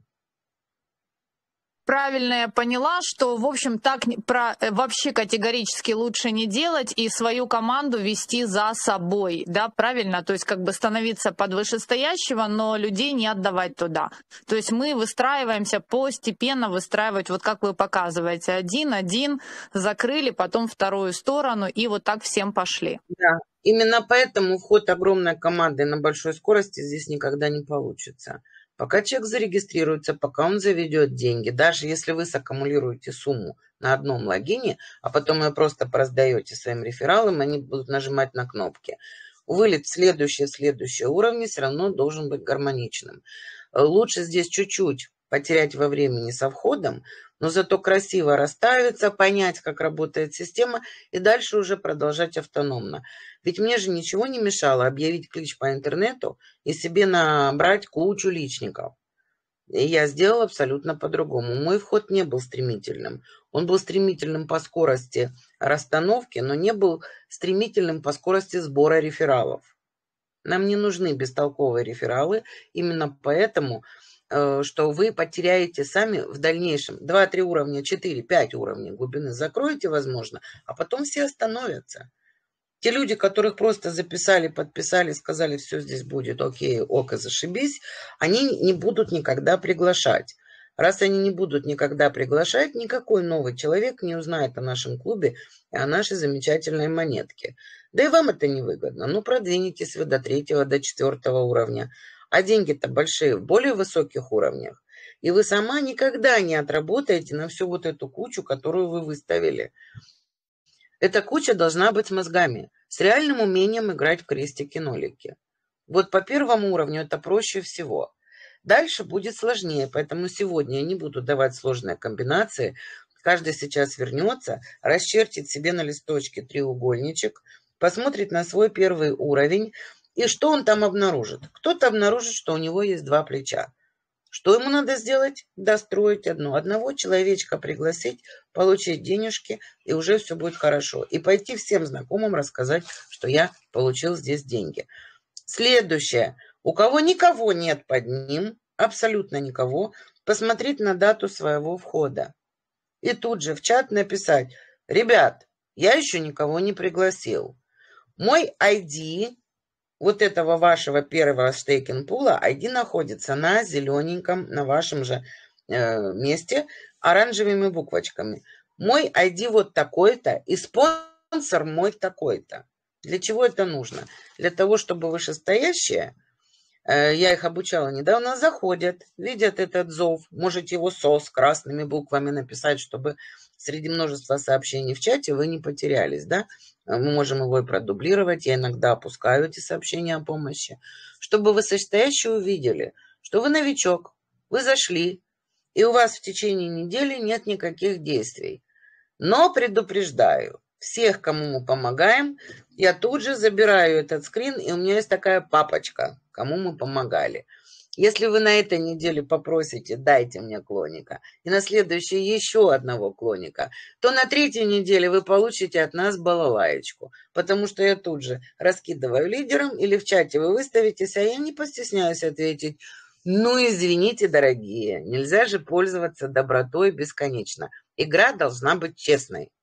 Правильно я поняла, что, в общем, так про, вообще категорически лучше не делать и свою команду вести за собой, да, правильно? То есть как бы становиться под вышестоящего, но людей не отдавать туда. То есть мы выстраиваемся постепенно, выстраивать, вот как вы показываете, один-один, закрыли, потом вторую сторону, и вот так всем пошли. Да, именно поэтому вход огромной команды на большой скорости здесь никогда не получится. Пока человек зарегистрируется, пока он заведет деньги, даже если вы саккумулируете сумму на одном логине, а потом ее просто пораздаете своим рефералам, они будут нажимать на кнопки. Вылет в следующие, следующие уровни все равно должен быть гармоничным. Лучше здесь чуть-чуть потерять во времени со входом, но зато красиво расставиться, понять, как работает система, и дальше уже продолжать автономно. Ведь мне же ничего не мешало объявить клич по интернету и себе набрать кучу личников. И я сделала абсолютно по-другому. Мой вход не был стремительным. Он был стремительным по скорости расстановки, но не был стремительным по скорости сбора рефералов. Нам не нужны бестолковые рефералы, именно поэтому, что вы потеряете сами в дальнейшем два-три уровня, четыре-пять уровней глубины закроете, возможно, а потом все остановятся. Те люди, которых просто записали, подписали, сказали, все здесь будет окей, око, зашибись, они не будут никогда приглашать. Раз они не будут никогда приглашать, никакой новый человек не узнает о нашем клубе и о нашей замечательной монетке. Да и вам это невыгодно. Ну, продвинетесь вы до третьего, до четвертого уровня. А деньги-то большие в более высоких уровнях. И вы сама никогда не отработаете на всю вот эту кучу, которую вы выставили. Эта куча должна быть мозгами, с реальным умением играть в крестики-нолики. Вот по первому уровню это проще всего. Дальше будет сложнее, поэтому сегодня я не буду давать сложные комбинации. Каждый сейчас вернется, расчертит себе на листочке треугольничек, посмотрит на свой первый уровень, и что он там обнаружит? Кто-то обнаружит, что у него есть два плеча. Что ему надо сделать? Достроить одно. Одного человечка пригласить, получить денежки, и уже все будет хорошо. И пойти всем знакомым рассказать, что я получил здесь деньги. Следующее. У кого никого нет под ним, абсолютно никого, посмотреть на дату своего входа. И тут же в чат написать: ребят, я еще никого не пригласил. Мой ай ди вот этого вашего первого стейкинг-пула, ай ди находится на зелененьком, на вашем же э, месте, оранжевыми буквочками. Мой ай ди вот такой-то, и спонсор мой такой-то. Для чего это нужно? Для того, чтобы вышестоящие, э, я их обучала недавно, заходят, видят этот зов, можете его сос красными буквами написать, чтобы среди множества сообщений в чате вы не потерялись, да? Мы можем его и продублировать, я иногда опускаю эти сообщения о помощи, чтобы вышестоящие увидели, что вы новичок, вы зашли, и у вас в течение недели нет никаких действий. Но предупреждаю, всех, кому мы помогаем, я тут же забираю этот скрин, и у меня есть такая папочка, кому мы помогали. Если вы на этой неделе попросите, дайте мне клоника, и на следующей еще одного клоника, то на третьей неделе вы получите от нас балалаечку, потому что я тут же раскидываю лидерам, или в чате вы выставитесь, а я не постесняюсь ответить: ну, извините, дорогие, нельзя же пользоваться добротой бесконечно. Игра должна быть честной.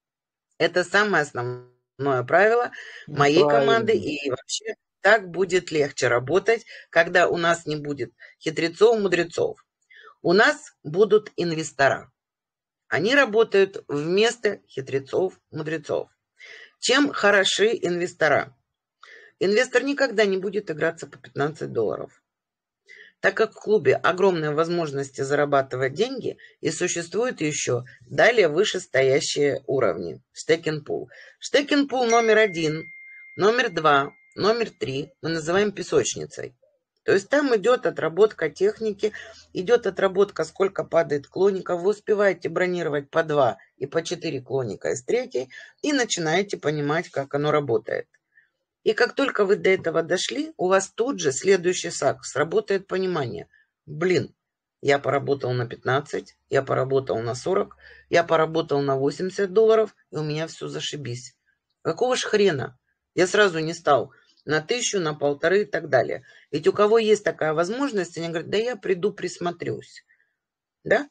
Это самое основное правило моей Правильно. команды, и вообще... Так будет легче работать, когда у нас не будет хитрецов-мудрецов. У нас будут инвестора. Они работают вместо хитрецов-мудрецов. Чем хороши инвестора? Инвестор никогда не будет играться по пятнадцать долларов. Так как в клубе огромные возможности зарабатывать деньги, и существуют еще далее вышестоящие уровни. Штекинг-пул. Штекинг-пул номер один, номер два, номер три мы называем песочницей. То есть там идет отработка техники, идет отработка, сколько падает клоников. Вы успеваете бронировать по два и по четыре клоника из третьей и начинаете понимать, как оно работает. И как только вы до этого дошли, у вас тут же следующий шаг, сработает понимание. Блин, я поработал на пятнадцать, я поработал на сорок, я поработал на восемьдесят долларов, и у меня все зашибись. Какого ж хрена? Я сразу не стал на тысячу, на полторы и так далее. Ведь у кого есть такая возможность, они говорят: да я приду, присмотрюсь. Да?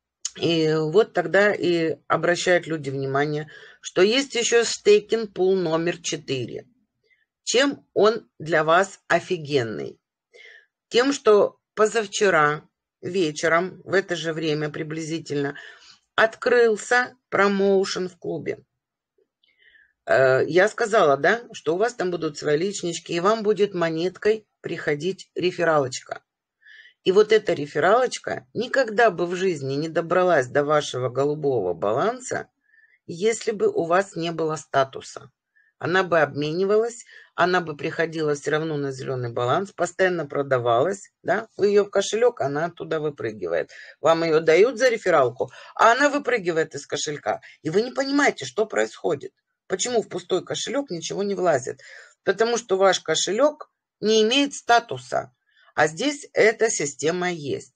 И вот тогда и обращают люди внимание, что есть еще стейкинг-пул номер четыре. Чем он для вас офигенный? Тем, что позавчера вечером, в это же время приблизительно, открылся промоушен в клубе. Я сказала, да, что у вас там будут свои личнички, и вам будет монеткой приходить рефералочка. И вот эта рефералочка никогда бы в жизни не добралась до вашего голубого баланса, если бы у вас не было статуса. Она бы обменивалась, она бы приходила все равно на зеленый баланс, постоянно продавалась, да, вы ее в кошелек, она оттуда выпрыгивает. Вам ее дают за рефералку, а она выпрыгивает из кошелька. И вы не понимаете, что происходит. Почему в пустой кошелек ничего не влазит? Потому что ваш кошелек не имеет статуса, а здесь эта система есть.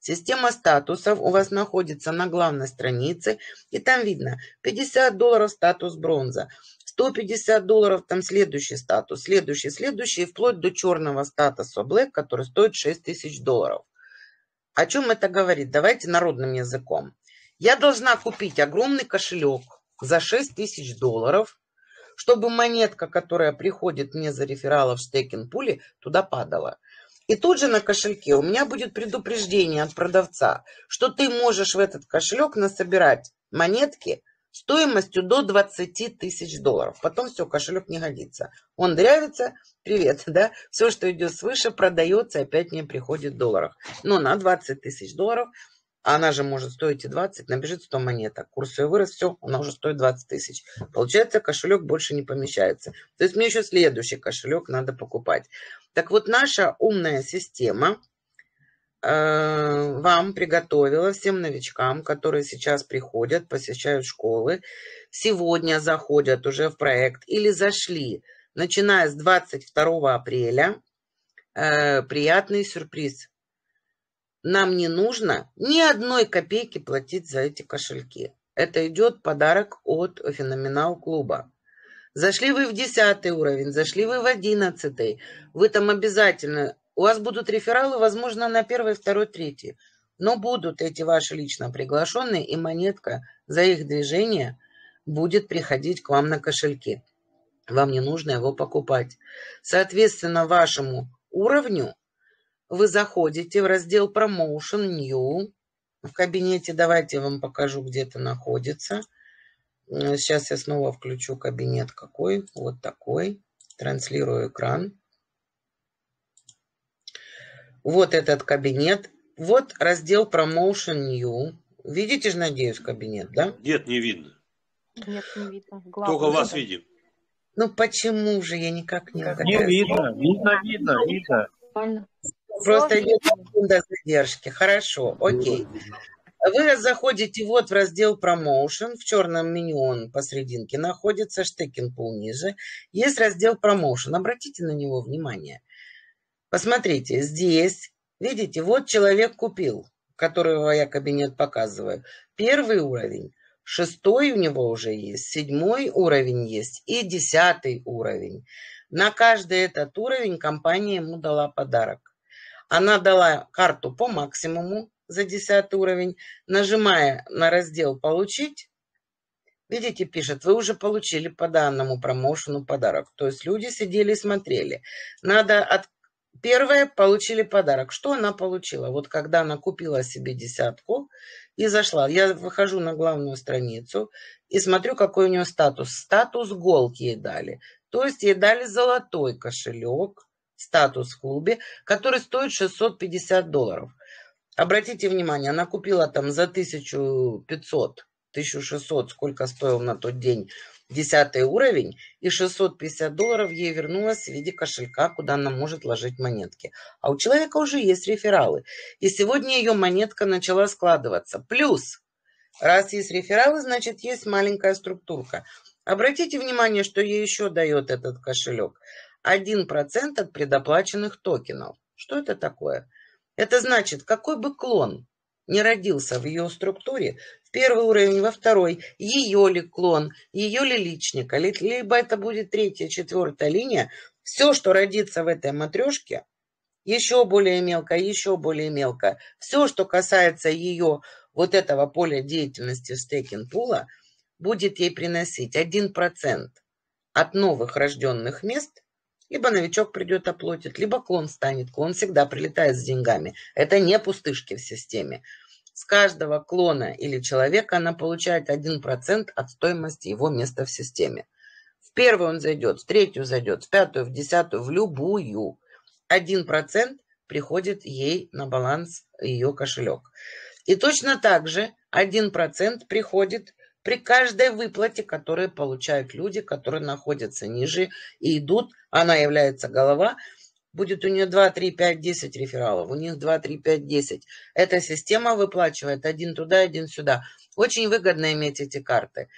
Система статусов у вас находится на главной странице, и там видно пятьдесят долларов статус бронза, сто пятьдесят долларов там следующий статус, следующий, следующий, вплоть до черного статуса Black, который стоит шесть тысяч долларов. О чем это говорит? Давайте народным языком. Я должна купить огромный кошелек за шесть тысяч долларов, чтобы монетка, которая приходит мне за рефералов в стейкинг-пуле, туда падала. И тут же на кошельке у меня будет предупреждение от продавца, что ты можешь в этот кошелек насобирать монетки стоимостью до двадцати тысяч долларов. Потом все, кошелек не годится. Он дырявится, привет, да? Все, что идет свыше, продается, опять мне приходит в долларах. Но на двадцать тысяч долларов, она же может стоить и двадцать, набежит сто монеток. Курс ее вырос, все, она уже стоит двадцать тысяч. Получается, кошелек больше не помещается. То есть мне еще следующий кошелек надо покупать. Так вот, наша умная система э, вам приготовила, всем новичкам, которые сейчас приходят, посещают школы, сегодня заходят уже в проект или зашли, начиная с двадцать второго апреля, э, приятный сюрприз. Нам не нужно ни одной копейки платить за эти кошельки. Это идет подарок от Феноменал клуба. Зашли вы в десятый уровень, зашли вы в одиннадцатый. Вы там обязательно... У вас будут рефералы, возможно, на первый, второй, третий. Но будут эти ваши лично приглашенные, и монетка за их движение будет приходить к вам на кошельки. Вам не нужно его покупать. Соответственно, вашему уровню вы заходите в раздел Promotion New. В кабинете, давайте я вам покажу, где это находится. Сейчас я снова включу кабинет какой. Вот такой. Транслирую экран. Вот этот кабинет. Вот раздел Promotion New. Видите же, надеюсь, кабинет, да? Нет, не видно. Нет, не видно. Главное, только вас видим. Ну почему же я никак не догадаюсь? Не видно, видно, видно, видно. Просто идет секунда задержки. Хорошо, окей. Вы заходите вот в раздел Promotion, в черном меню он посерединке находится, штекинг-пул ниже. Есть раздел Promotion, обратите на него внимание. Посмотрите, здесь, видите, вот человек купил, которого я кабинет показываю. Первый уровень, шестой у него уже есть, седьмой уровень есть и десятый уровень. На каждый этот уровень компания ему дала подарок. Она дала карту по максимуму за десятый уровень, нажимая на раздел «Получить», видите, пишет, вы уже получили по данному промоушену подарок. То есть люди сидели и смотрели. Надо от... Первое, получили подарок. Что она получила? Вот когда она купила себе десятку и зашла, я выхожу на главную страницу и смотрю, какой у нее статус. Статус Gold ей дали. То есть ей дали золотой кошелек, статус в клубе, который стоит шестьсот пятьдесят долларов. Обратите внимание, она купила там за тысячу пятьсот, тысячу шестьсот, сколько стоил на тот день десятый уровень, и шестьсот пятьдесят долларов ей вернулось в виде кошелька, куда она может ложить монетки. А у человека уже есть рефералы. И сегодня ее монетка начала складываться. Плюс, раз есть рефералы, значит есть маленькая структурка. Обратите внимание, что ей еще дает этот кошелек. один процент от предоплаченных токенов. Что это такое? Это значит, какой бы клон не родился в ее структуре, в первый уровень, во второй, ее ли клон, ее ли личника, либо это будет третья, четвертая линия, все, что родится в этой матрешке, еще более мелко, еще более мелко, все, что касается ее вот этого поля деятельности стейкинг-пула, будет ей приносить один процент от новых рожденных мест. Либо новичок придет, оплатит, либо клон станет. Клон всегда прилетает с деньгами. Это не пустышки в системе. С каждого клона или человека она получает один процент от стоимости его места в системе. В первую он зайдет, в третью зайдет, в пятую, в десятую, в любую. один процент приходит ей на баланс ее кошелек. И точно так же один процент приходит при каждой выплате, которую получают люди, которые находятся ниже и идут, она является голова, будет у нее два, три, пять, десять рефералов, у них два, три, пять, десять. Эта система выплачивает один туда, один сюда. Очень выгодно иметь эти карты.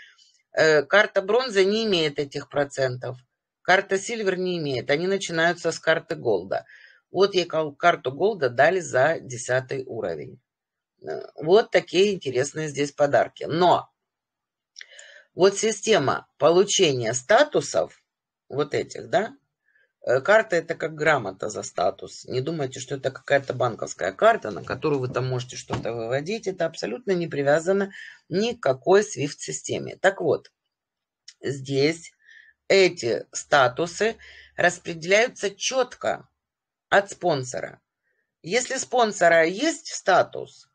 Карта бронзы не имеет этих процентов, карта сильвер не имеет, они начинаются с карты голда. Вот ей карту голда дали за десятый уровень. Вот такие интересные здесь подарки. Но вот система получения статусов, вот этих, да, карта – это как грамота за статус. Не думайте, что это какая-то банковская карта, на которую вы там можете что-то выводить. Это абсолютно не привязано ни к какой свифт-системе. Так вот, здесь эти статусы распределяются четко от спонсора. Если спонсора есть статус,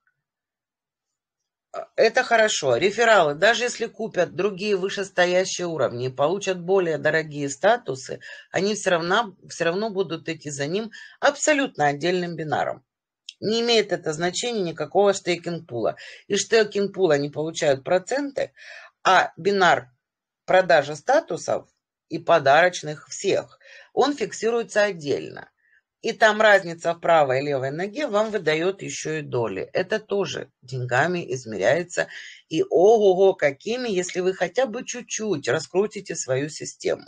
это хорошо. Рефералы, даже если купят другие вышестоящие уровни и получат более дорогие статусы, они все равно, все равно будут идти за ним абсолютно отдельным бинаром. Не имеет это значения никакого стейкинг-пула. И стейкинг-пула они получают проценты, а бинар продажи статусов и подарочных всех, он фиксируется отдельно. И там разница в правой и левой ноге вам выдает еще и доли. Это тоже деньгами измеряется. И ого-го, какими, если вы хотя бы чуть-чуть раскрутите свою систему.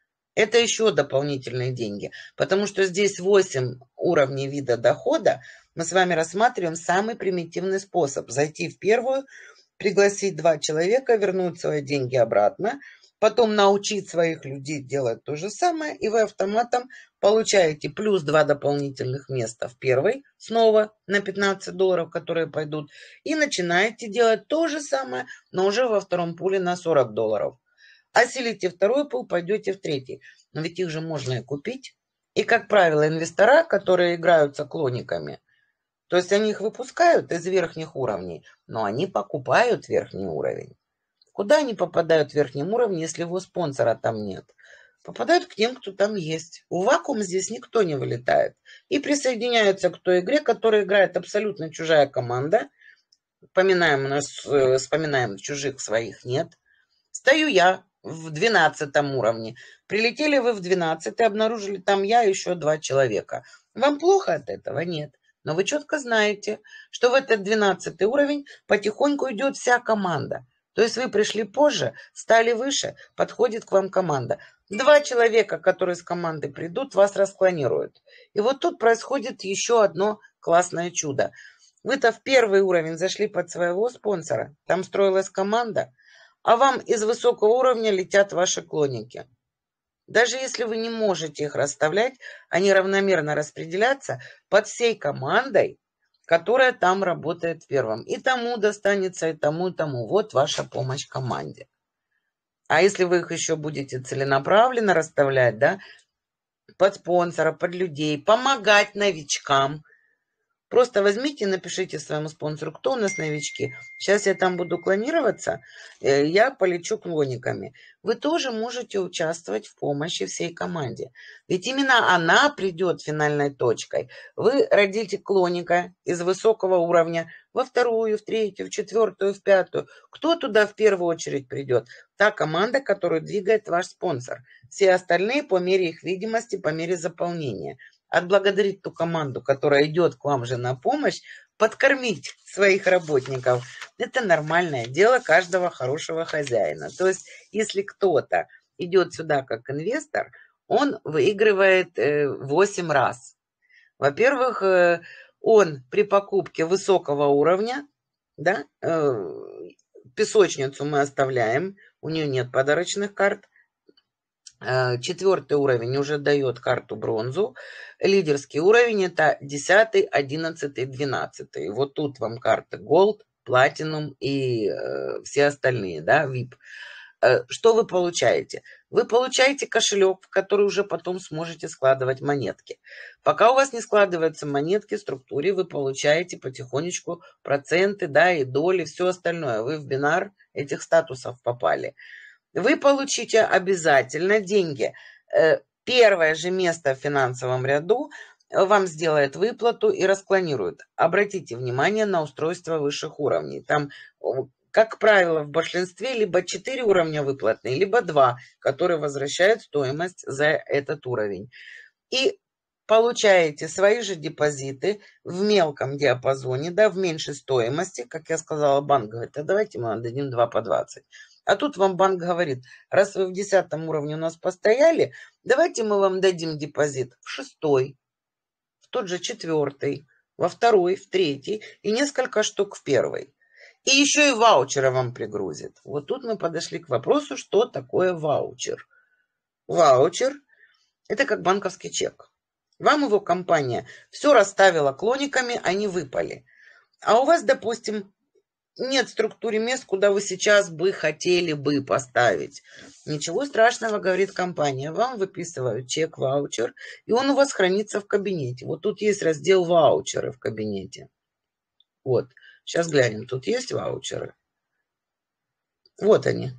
Это еще дополнительные деньги. Потому что здесь восемь уровней вида дохода. Мы с вами рассматриваем самый примитивный способ. Зайти в первую, пригласить два человека, вернуть свои деньги обратно. Потом научить своих людей делать то же самое, и вы автоматом получаете плюс два дополнительных места в первой, снова на пятнадцать долларов, которые пойдут, и начинаете делать то же самое, но уже во втором пуле на сорок долларов. Осилите второй пул, пойдете в третий. Но ведь их же можно и купить. И, как правило, инвестора, которые играются клониками, то есть они их выпускают из верхних уровней, но они покупают верхний уровень. Куда они попадают в верхнем уровне, если его спонсора там нет? Попадают к тем, кто там есть. В вакуум здесь никто не вылетает. И присоединяются к той игре, которая играет абсолютно чужая команда. Вспоминаем, у нас, вспоминаем, чужих своих нет. Стою я в двенадцатом уровне. Прилетели вы в двенадцатый, обнаружили там я и еще два человека. Вам плохо от этого? Нет. Но вы четко знаете, что в этот двенадцатый уровень потихоньку идет вся команда. То есть вы пришли позже, стали выше, подходит к вам команда. Два человека, которые с команды придут, вас расклонируют. И вот тут происходит еще одно классное чудо. Вы-то в первый уровень зашли под своего спонсора, там строилась команда, а вам из высокого уровня летят ваши клоники. Даже если вы не можете их расставлять, они равномерно распределятся под всей командой, которая там работает первым. И тому достанется, и тому, и тому. Вот ваша помощь команде. А если вы их еще будете целенаправленно расставлять, да, под спонсора, под людей, помогать новичкам, просто возьмите и напишите своему спонсору, кто у нас новички. Сейчас я там буду клонироваться, я полечу клониками. Вы тоже можете участвовать в помощи всей команде. Ведь именно она придет финальной точкой. Вы родите клоника из высокого уровня во вторую, в третью, в четвертую, в пятую. Кто туда в первую очередь придет? Та команда, которую двигает ваш спонсор. Все остальные по мере их видимости, по мере заполнения. Отблагодарить ту команду, которая идет к вам же на помощь, подкормить своих работников. Это нормальное дело каждого хорошего хозяина. То есть, если кто-то идет сюда как инвестор, он выигрывает восемь раз. Во-первых, он при покупке высокого уровня, да, песочницу мы оставляем, у нее нет подарочных карт. Четвертый уровень уже дает карту бронзу. Лидерский уровень это десятый, одиннадцатый, двенадцатый. Вот тут вам карты Gold, Platinum и э, все остальные, да, ви ай пи. Э, что вы получаете? Вы получаете кошелек, в который уже потом сможете складывать монетки. Пока у вас не складываются монетки в структуре, вы получаете потихонечку проценты, да, и доли, все остальное. Вы в бинар этих статусов попали. Вы получите обязательно деньги. Первое же место в финансовом ряду вам сделает выплату и расклонирует. Обратите внимание на устройство высших уровней. Там, как правило, в большинстве либо четыре уровня выплатные, либо два, которые возвращают стоимость за этот уровень. И получаете свои же депозиты в мелком диапазоне, да, в меньшей стоимости. Как я сказала, банк говорит, а давайте мы вам дадим два по двадцать. А тут вам банк говорит, раз вы в десятом уровне у нас постояли, давайте мы вам дадим депозит в шестой, в тот же четвертый, во второй, в третий и несколько штук в первой. И еще и ваучеры вам пригрузит. Вот тут мы подошли к вопросу, что такое ваучер. Ваучер – это как банковский чек. Вам его компания все расставила клониками, они выпали. А у вас, допустим, нет в структуре мест, куда вы сейчас бы хотели бы поставить. Ничего страшного, говорит компания. Вам выписывают чек, ваучер, и он у вас хранится в кабинете. Вот тут есть раздел ваучеры в кабинете. Вот. Сейчас глянем. Тут есть ваучеры. Вот они.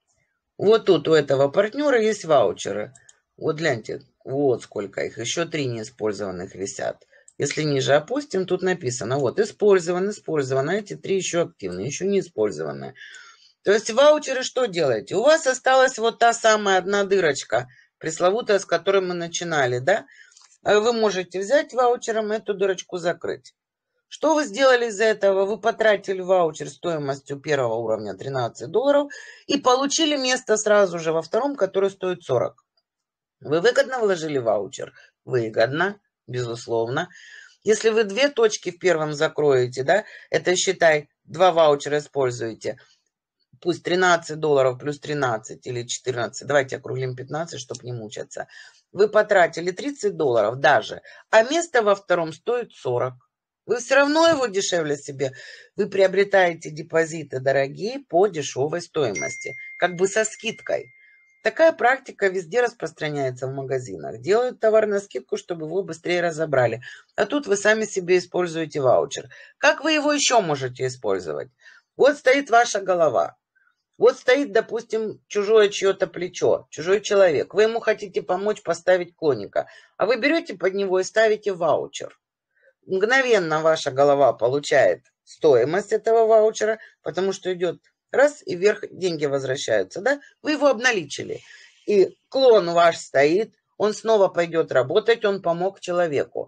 Вот тут у этого партнера есть ваучеры. Вот гляньте. Вот сколько их. Еще три неиспользованных висят. Если ниже опустим, тут написано, вот, использован, использован, а эти три еще активные, еще не использованные. То есть ваучеры что делаете? У вас осталась вот та самая одна дырочка, пресловутая, с которой мы начинали, да? Вы можете взять ваучером эту дырочку закрыть. Что вы сделали из-за этого? Вы потратили ваучер стоимостью первого уровня тринадцать долларов и получили место сразу же во втором, который стоит сорок. Вы выгодно вложили ваучер? Выгодно. Безусловно. Если вы две точки в первом закроете, да, это считай, два ваучера используете, пусть тринадцать долларов плюс тринадцать или четырнадцать, давайте округлим пятнадцать, чтобы не мучаться. Вы потратили тридцать долларов даже, а место во втором стоит сорок. Вы все равно его дешевле себе. Вы приобретаете депозиты дорогие по дешевой стоимости, как бы со скидкой. Такая практика везде распространяется в магазинах. Делают товар на скидку, чтобы его быстрее разобрали. А тут вы сами себе используете ваучер. Как вы его еще можете использовать? Вот стоит ваша голова. Вот стоит, допустим, чужое чье-то плечо, чужой человек. Вы ему хотите помочь поставить клоника. А вы берете под него и ставите ваучер. Мгновенно ваша голова получает стоимость этого ваучера, потому что идет... Раз, и вверх деньги возвращаются, да? Вы его обналичили. И клон ваш стоит, он снова пойдет работать, он помог человеку.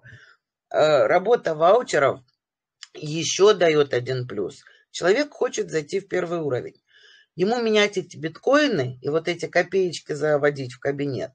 Работа ваучеров еще дает один плюс. Человек хочет зайти в первый уровень. Ему менять эти биткоины и вот эти копеечки заводить в кабинет.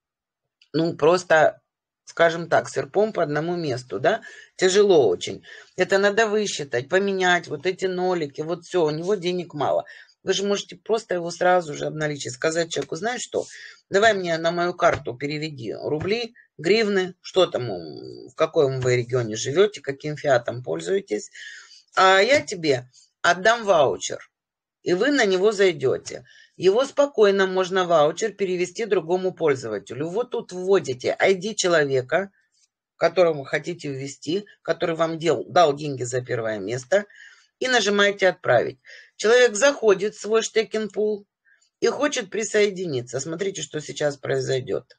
Ну, просто... скажем так, серпом по одному месту, да, тяжело очень. Это надо высчитать, поменять, вот эти нолики, вот все, у него денег мало. Вы же можете просто его сразу же обналичить, сказать человеку, знаешь что, давай мне на мою карту переведи рубли, гривны, что там, в каком вы регионе живете, каким фиатом пользуетесь, а я тебе отдам ваучер, и вы на него зайдете. Его спокойно можно ваучер перевести другому пользователю. Вот тут вводите ай ди человека, которому хотите ввести, который вам дел, дал деньги за первое место, и нажимаете «Отправить». Человек заходит в свой штекинпул и хочет присоединиться. Смотрите, что сейчас произойдет.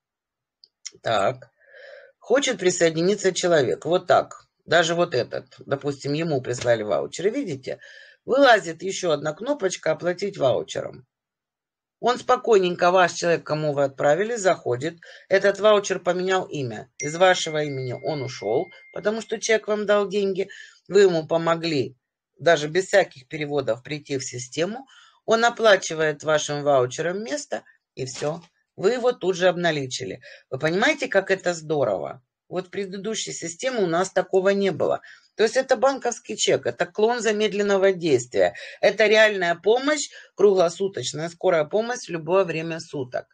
Так. Хочет присоединиться человек. Вот так. Даже вот этот. Допустим, ему прислали ваучер. Видите? Вылазит еще одна кнопочка «Оплатить ваучером». Он спокойненько, ваш человек, кому вы отправили, заходит. Этот ваучер поменял имя. Из вашего имени он ушел, потому что человек вам дал деньги. Вы ему помогли, даже без всяких переводов, прийти в систему. Он оплачивает вашим ваучером место, и все. Вы его тут же обналичили. Вы понимаете, как это здорово? Вот в предыдущей системе у нас такого не было. То есть это банковский чек, это клон замедленного действия. Это реальная помощь, круглосуточная, скорая помощь в любое время суток.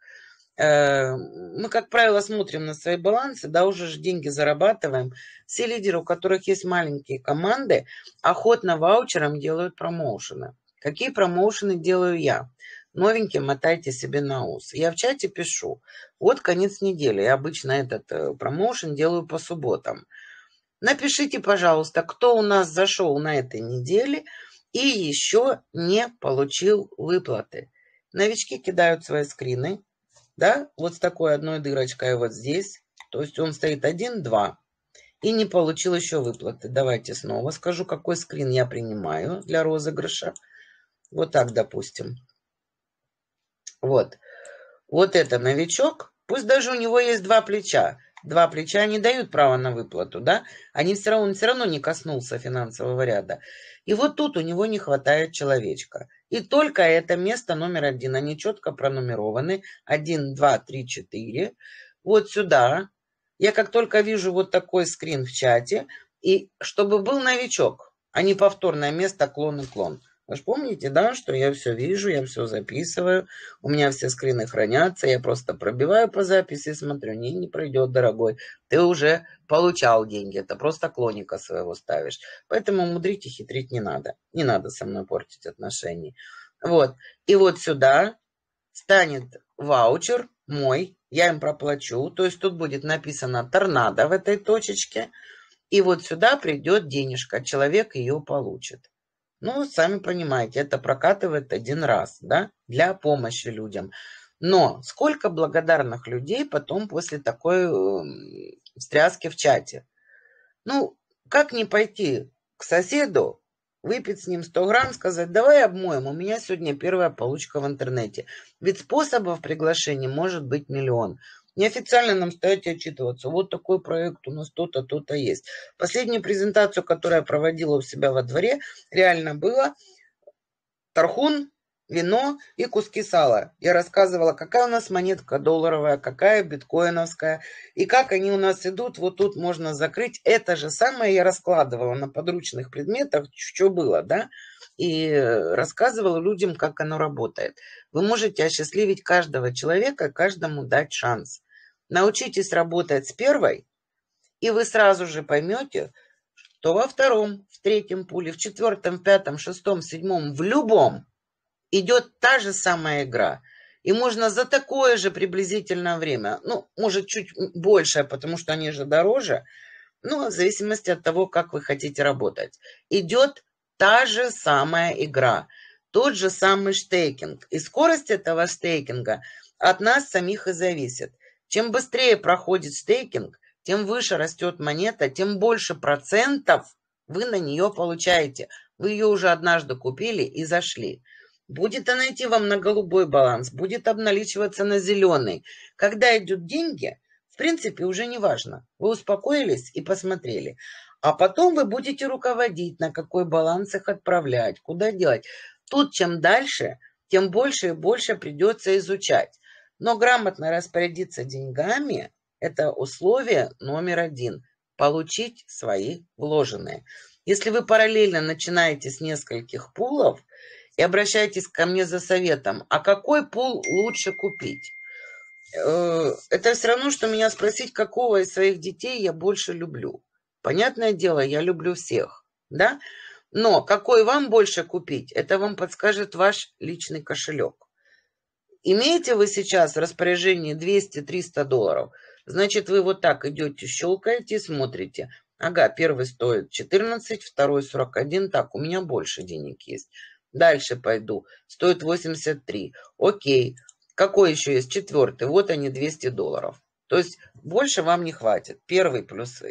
Мы, как правило, смотрим на свои балансы, да, уже же деньги зарабатываем. Все лидеры, у которых есть маленькие команды, охотно ваучером делают промоушены. Какие промоушены делаю я? Новенькие мотайте себе на ус. Я в чате пишу. Вот конец недели. Я обычно этот промоушен делаю по субботам. Напишите, пожалуйста, кто у нас зашел на этой неделе и еще не получил выплаты. Новички кидают свои скрины, да, вот с такой одной дырочкой вот здесь. То есть он стоит один, два и не получил еще выплаты. Давайте снова скажу, какой скрин я принимаю для розыгрыша. Вот так, допустим. Вот. Вот это новичок. Пусть даже у него есть два плеча. Два плеча не дают права на выплату, да? Они все равно, он все равно не коснулся финансового ряда. И вот тут у него не хватает человечка. И только это место номер один. Они четко пронумерованы. Один, два, три, четыре. Вот сюда. Я как только вижу вот такой скрин в чате, И чтобы был новичок, а не повторное место клон и клон. Вы же помните, да, что я все вижу, я все записываю, у меня все скрины хранятся, я просто пробиваю по записи и смотрю, не, не пройдет, дорогой, ты уже получал деньги, это просто клоника своего ставишь. Поэтому мудрить и хитрить не надо, не надо со мной портить отношения. Вот, и вот сюда станет ваучер мой, я им проплачу, то есть тут будет написано торнадо в этой точечке, и вот сюда придет денежка, человек ее получит. Ну, сами понимаете, это прокатывает один раз, да, для помощи людям. Но сколько благодарных людей потом после такой э, встряски в чате? Ну, как не пойти к соседу, выпить с ним сто грамм, сказать, давай обмоем, у меня сегодня первая получка в интернете. Ведь способов приглашения может быть миллион. Неофициально нам стоять и отчитываться. Вот такой проект у нас то-то, то-то есть. Последнюю презентацию, которую я проводила у себя во дворе, реально было тархун, вино и куски сала. Я рассказывала, какая у нас монетка долларовая, какая биткоиновская, и как они у нас идут. Вот тут можно закрыть. Это же самое я раскладывала на подручных предметах, что было, да? И рассказывала людям, как оно работает. Вы можете осчастливить каждого человека, каждому дать шанс. Научитесь работать с первой, и вы сразу же поймете, что во втором, в третьем пуле, в четвертом, в пятом, шестом, седьмом, в любом идет та же самая игра. И можно за такое же приблизительное время, ну, может, чуть больше, потому что они же дороже, ну, в зависимости от того, как вы хотите работать. Идет та же самая игра, тот же самый стейкинг. И скорость этого стейкинга от нас самих и зависит. Чем быстрее проходит стейкинг, тем выше растет монета, тем больше процентов вы на нее получаете. Вы ее уже однажды купили и зашли. Будет она идти вам на голубой баланс, будет обналичиваться на зеленый. Когда идут деньги, в принципе, уже не важно. Вы успокоились и посмотрели. А потом вы будете руководить, на какой баланс их отправлять, куда делать. Тут чем дальше, тем больше и больше придется изучать. Но грамотно распорядиться деньгами – это условие номер один – получить свои вложенные. Если вы параллельно начинаете с нескольких пулов и обращаетесь ко мне за советом, а какой пул лучше купить? Это все равно, что меня спросить, какого из своих детей я больше люблю. Понятное дело, я люблю всех, да? Но какой вам больше купить, это вам подскажет ваш личный кошелек. Имеете вы сейчас в распоряжении двести-триста долларов, значит, вы вот так идете, щелкаете, смотрите. Ага, первый стоит четырнадцать, второй сорок один, так, у меня больше денег есть. Дальше пойду, стоит восемьдесят три, окей. Какой еще есть? Четвертый, вот они, двести долларов. То есть больше вам не хватит. Первый плюс,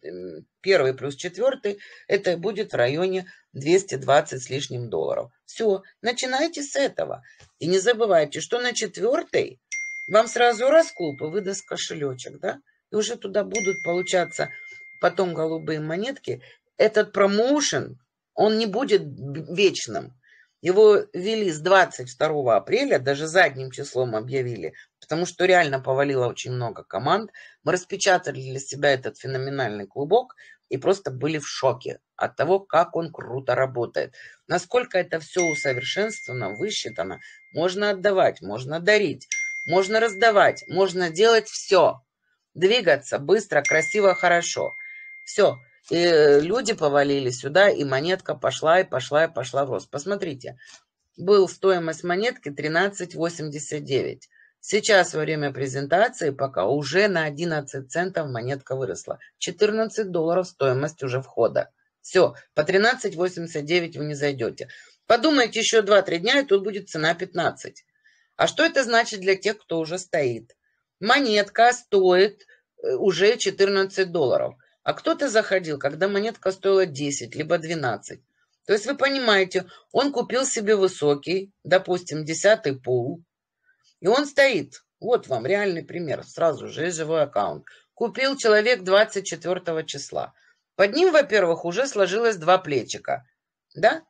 первый плюс четвертый, это будет в районе двести двадцать с лишним долларов. Все, начинайте с этого. И не забывайте, что на четвертой вам сразу раз клуб и выдаст кошелечек, да? И уже туда будут получаться потом голубые монетки. Этот промоушен, он не будет вечным. Его ввели с двадцать второго апреля, даже задним числом объявили, потому что реально повалило очень много команд. Мы распечатали для себя этот феноменальный клубок и просто были в шоке от того, как он круто работает. Насколько это все усовершенствовано, высчитано. Можно отдавать, можно дарить, можно раздавать, можно делать все. Двигаться быстро, красиво, хорошо. Все. И люди повалили сюда, и монетка пошла, и пошла, и пошла в рост. Посмотрите, был стоимость монетки тринадцать восемьдесят девять. Сейчас во время презентации пока уже на одиннадцать центов монетка выросла. четырнадцать долларов стоимость уже входа. Все, по тринадцать восемьдесят девять вы не зайдете. Подумайте еще два-три дня, и тут будет цена пятнадцать. А что это значит для тех, кто уже стоит? Монетка стоит уже четырнадцать долларов. А кто-то заходил, когда монетка стоила десять, либо двенадцать. То есть вы понимаете, он купил себе высокий, допустим, десятый пул, и он стоит. Вот вам реальный пример, сразу же есть живой аккаунт. Купил человек двадцать четвёртого числа. Под ним, во-первых, уже сложилось два плечика, да?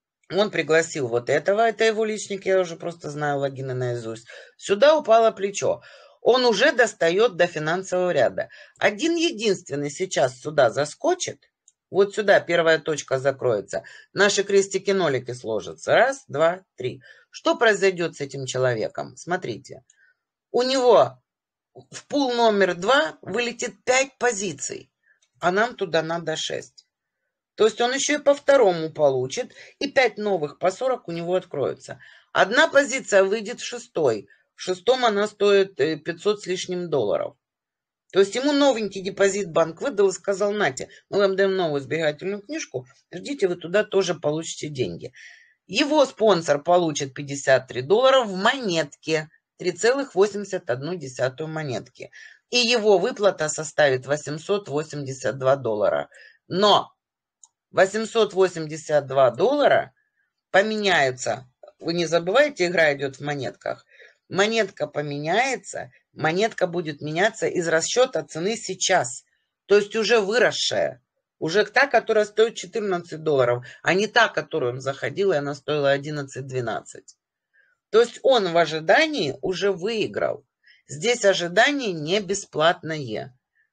Он пригласил вот этого, это его личник, я уже просто знаю логины наизусть. Сюда упало плечо. Он уже достает до финансового ряда. Один единственный сейчас сюда заскочит, Вот сюда первая точка закроется. Наши крестики-нолики сложатся. Раз, два, три. Что произойдет с этим человеком? Смотрите. У него в пул номер два вылетит пять позиций, а нам туда надо шесть. То есть он еще и по второму получит, и пять новых по сорок у него откроются. Одна позиция выйдет в шестой. В шестом она стоит пятьсот с лишним долларов. То есть ему новенький депозит банк выдал и сказал: нате, мы вам даем новую сберегательную книжку, ждите, вы туда тоже получите деньги. Его спонсор получит пятьдесят три доллара в монетке, три целых восемьдесят одну десятую монетки. И его выплата составит восемьсот восемьдесят два доллара. Но восемьсот восемьдесят два доллара поменяются. Вы не забывайте, игра идет в монетках. Монетка поменяется, монетка будет меняться из расчета цены сейчас. То есть уже выросшая. Уже та, которая стоит четырнадцать долларов, а не та, которую он заходил, и она стоила одиннадцать-двенадцать. То есть он в ожидании уже выиграл. Здесь ожидание не бесплатное.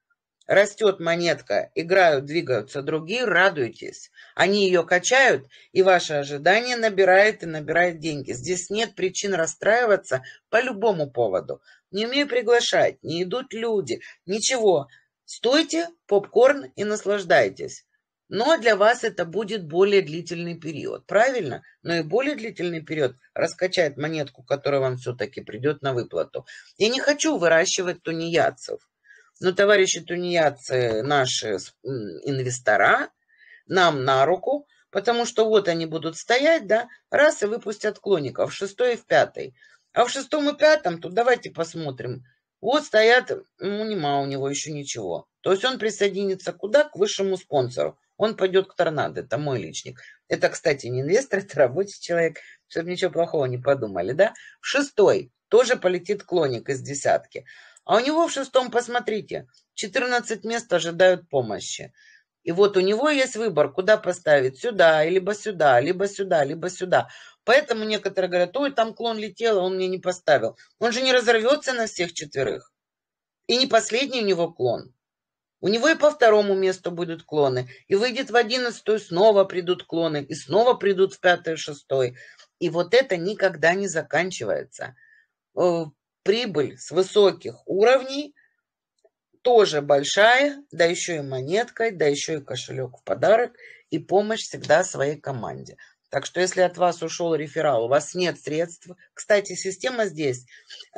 Растет монетка, играют, двигаются другие, радуйтесь. Они ее качают, и ваше ожидание набирает и набирает деньги. Здесь нет причин расстраиваться по любому поводу. Не умею приглашать, не идут люди, ничего. Стойте, попкорн и наслаждайтесь. Но для вас это будет более длительный период, правильно? Но и более длительный период раскачает монетку, которая вам все-таки придет на выплату. Я не хочу выращивать тунеядцев. Но товарищи тунеядцы, наши инвестора, нам на руку, потому что вот они будут стоять, да, раз и выпустят клоников в шестой и в пятой. А в шестом и пятом, тут давайте посмотрим. Вот стоят, ну, нема у него еще ничего. То есть он присоединится куда? К высшему спонсору. Он пойдет к торнадо, это мой личник. Это, кстати, не инвестор, это рабочий человек, чтобы ничего плохого не подумали, да? В шестой тоже полетит клоник из десятки. А у него в шестом, посмотрите, четырнадцать мест ожидают помощи. И вот у него есть выбор, куда поставить. Сюда, либо сюда, либо сюда, либо сюда. Поэтому некоторые говорят: ой, там клон летел, а он мне не поставил. Он же не разорвется на всех четверых. И не последний у него клон. У него и по второму месту будут клоны. И выйдет в одиннадцатую, снова придут клоны. И снова придут в пятую, шестой. И вот это никогда не заканчивается. Прибыль с высоких уровней тоже большая, да еще и монеткой, да еще и кошелек в подарок, и помощь всегда своей команде. Так что если от вас ушел реферал, у вас нет средств. Кстати, система здесь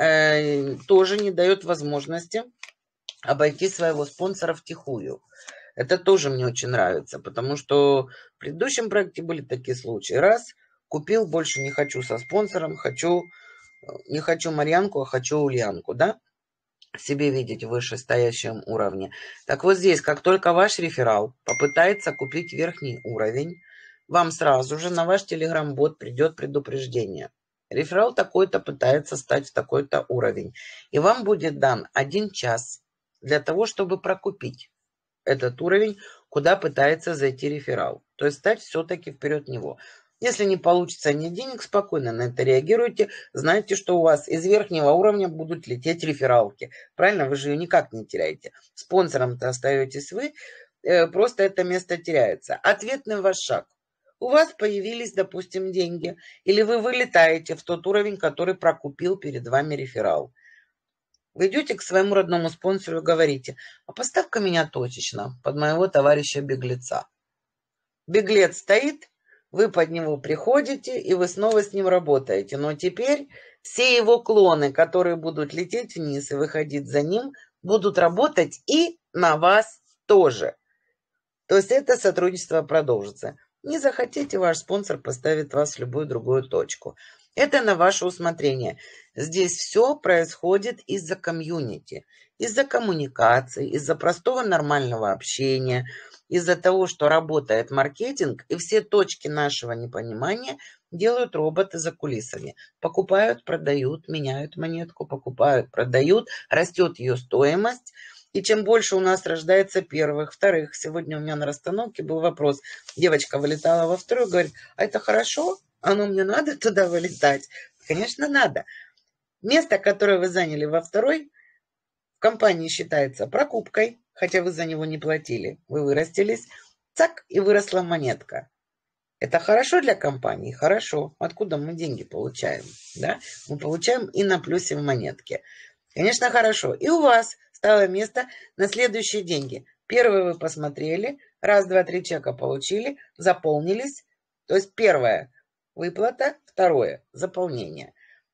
э, тоже не дает возможности обойти своего спонсора втихую. Это тоже мне очень нравится, потому что в предыдущем проекте были такие случаи. Раз, купил, больше не хочу со спонсором, хочу... Не хочу Марьянку, а хочу Ульянку, да? Себе видеть в вышестоящем уровне. Так вот здесь, как только ваш реферал попытается купить верхний уровень, вам сразу же на ваш телеграм-бот придет предупреждение. Реферал такой-то пытается стать в такой-то уровень. И вам будет дан один час для того, чтобы прокупить этот уровень, куда пытается зайти реферал. То есть стать все-таки вперед него. Если не получится нет денег, спокойно на это реагируйте. Знайте, что у вас из верхнего уровня будут лететь рефералки. Правильно? Вы же ее никак не теряете. Спонсором-то остаетесь вы, просто это место теряется. Ответный ваш шаг. У вас появились, допустим, деньги, или вы вылетаете в тот уровень, который прокупил перед вами реферал. Вы идете к своему родному спонсору и говорите: а поставь-ка меня точечно под моего товарища-беглеца. Беглец стоит, вы под него приходите, и вы снова с ним работаете. Но теперь все его клоны, которые будут лететь вниз и выходить за ним, будут работать и на вас тоже. То есть это сотрудничество продолжится. Не захотите, ваш спонсор поставит вас в любую другую точку. Это на ваше усмотрение. Здесь все происходит из-за комьюнити, из-за коммуникации, из-за простого нормального общения, из-за того, что работает маркетинг, и все точки нашего непонимания делают роботы за кулисами. Покупают, продают, меняют монетку, покупают, продают, растет ее стоимость. И чем больше у нас рождается первых, вторых. Сегодня у меня на расстановке был вопрос. Девочка вылетала во вторую, говорит: а это хорошо? А ну мне надо туда вылетать? Конечно, надо. Место, которое вы заняли во второй, в компании считается прокупкой, хотя вы за него не платили. Вы вырастились. цак, и выросла монетка. Это хорошо для компании? Хорошо. Откуда мы деньги получаем? Да? Мы получаем и на плюсе в монетке. Конечно, хорошо. И у вас стало место на следующие деньги. Первое вы посмотрели, раз, два, три чека получили, заполнились. То есть первое выплата, второе заполнение.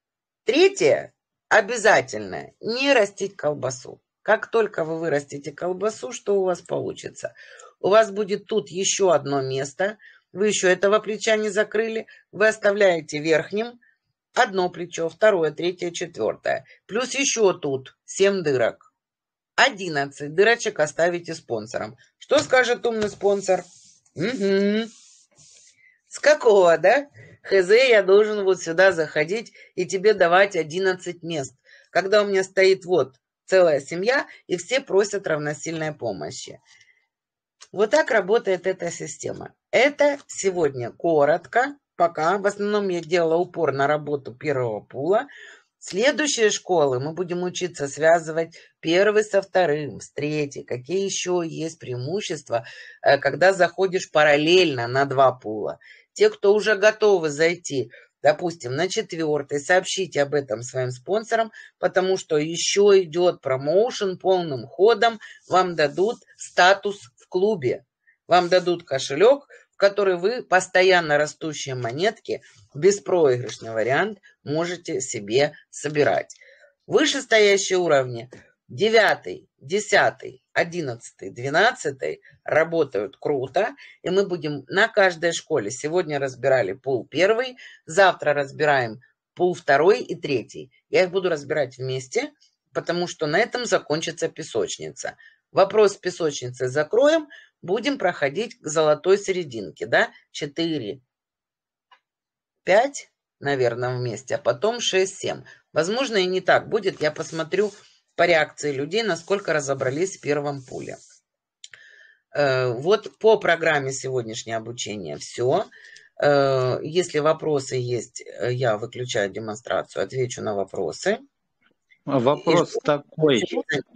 Третье обязательно не растить колбасу. Как только вы вырастите колбасу, что у вас получится? У вас будет тут еще одно место. Вы еще этого плеча не закрыли. Вы оставляете верхним одно плечо, второе, третье, четвертое. Плюс еще тут семь дырок. одиннадцать дырочек оставите спонсором. Что скажет умный спонсор? Угу. С какого, да? Хз, я должен вот сюда заходить и тебе давать одиннадцать мест. Когда у меня стоит вот целая семья, и все просят равносильной помощи. Вот так работает эта система. Это сегодня коротко, пока. В основном я делала упор на работу первого пула. Следующие школы мы будем учиться связывать первый со вторым, с третьим. Какие еще есть преимущества, когда заходишь параллельно на два пула. Те, кто уже готовы зайти, допустим, на четвертый, сообщите об этом своим спонсорам, потому что еще идет промоушен полным ходом. Вам дадут статус в клубе. Вам дадут кошелек, в который вы постоянно растущие монетки, беспроигрышный вариант, можете себе собирать. Вышестоящие уровни девятый, десятый, одиннадцатый, двенадцатый работают круто, и мы будем на каждой школе. Сегодня разбирали пул первый, завтра разбираем пул второй и третий. Я их буду разбирать вместе, потому что на этом закончится песочница. Вопрос с песочницей закроем, будем проходить к золотой серединке, да, четыре, пять, наверное, вместе, а потом шесть, семь. Возможно, и не так будет, я посмотрю по реакции людей, насколько разобрались в первом пуле. Вот по программе сегодняшнее обучение все. Если вопросы есть, я выключаю демонстрацию, отвечу на вопросы. Вопрос И... такой.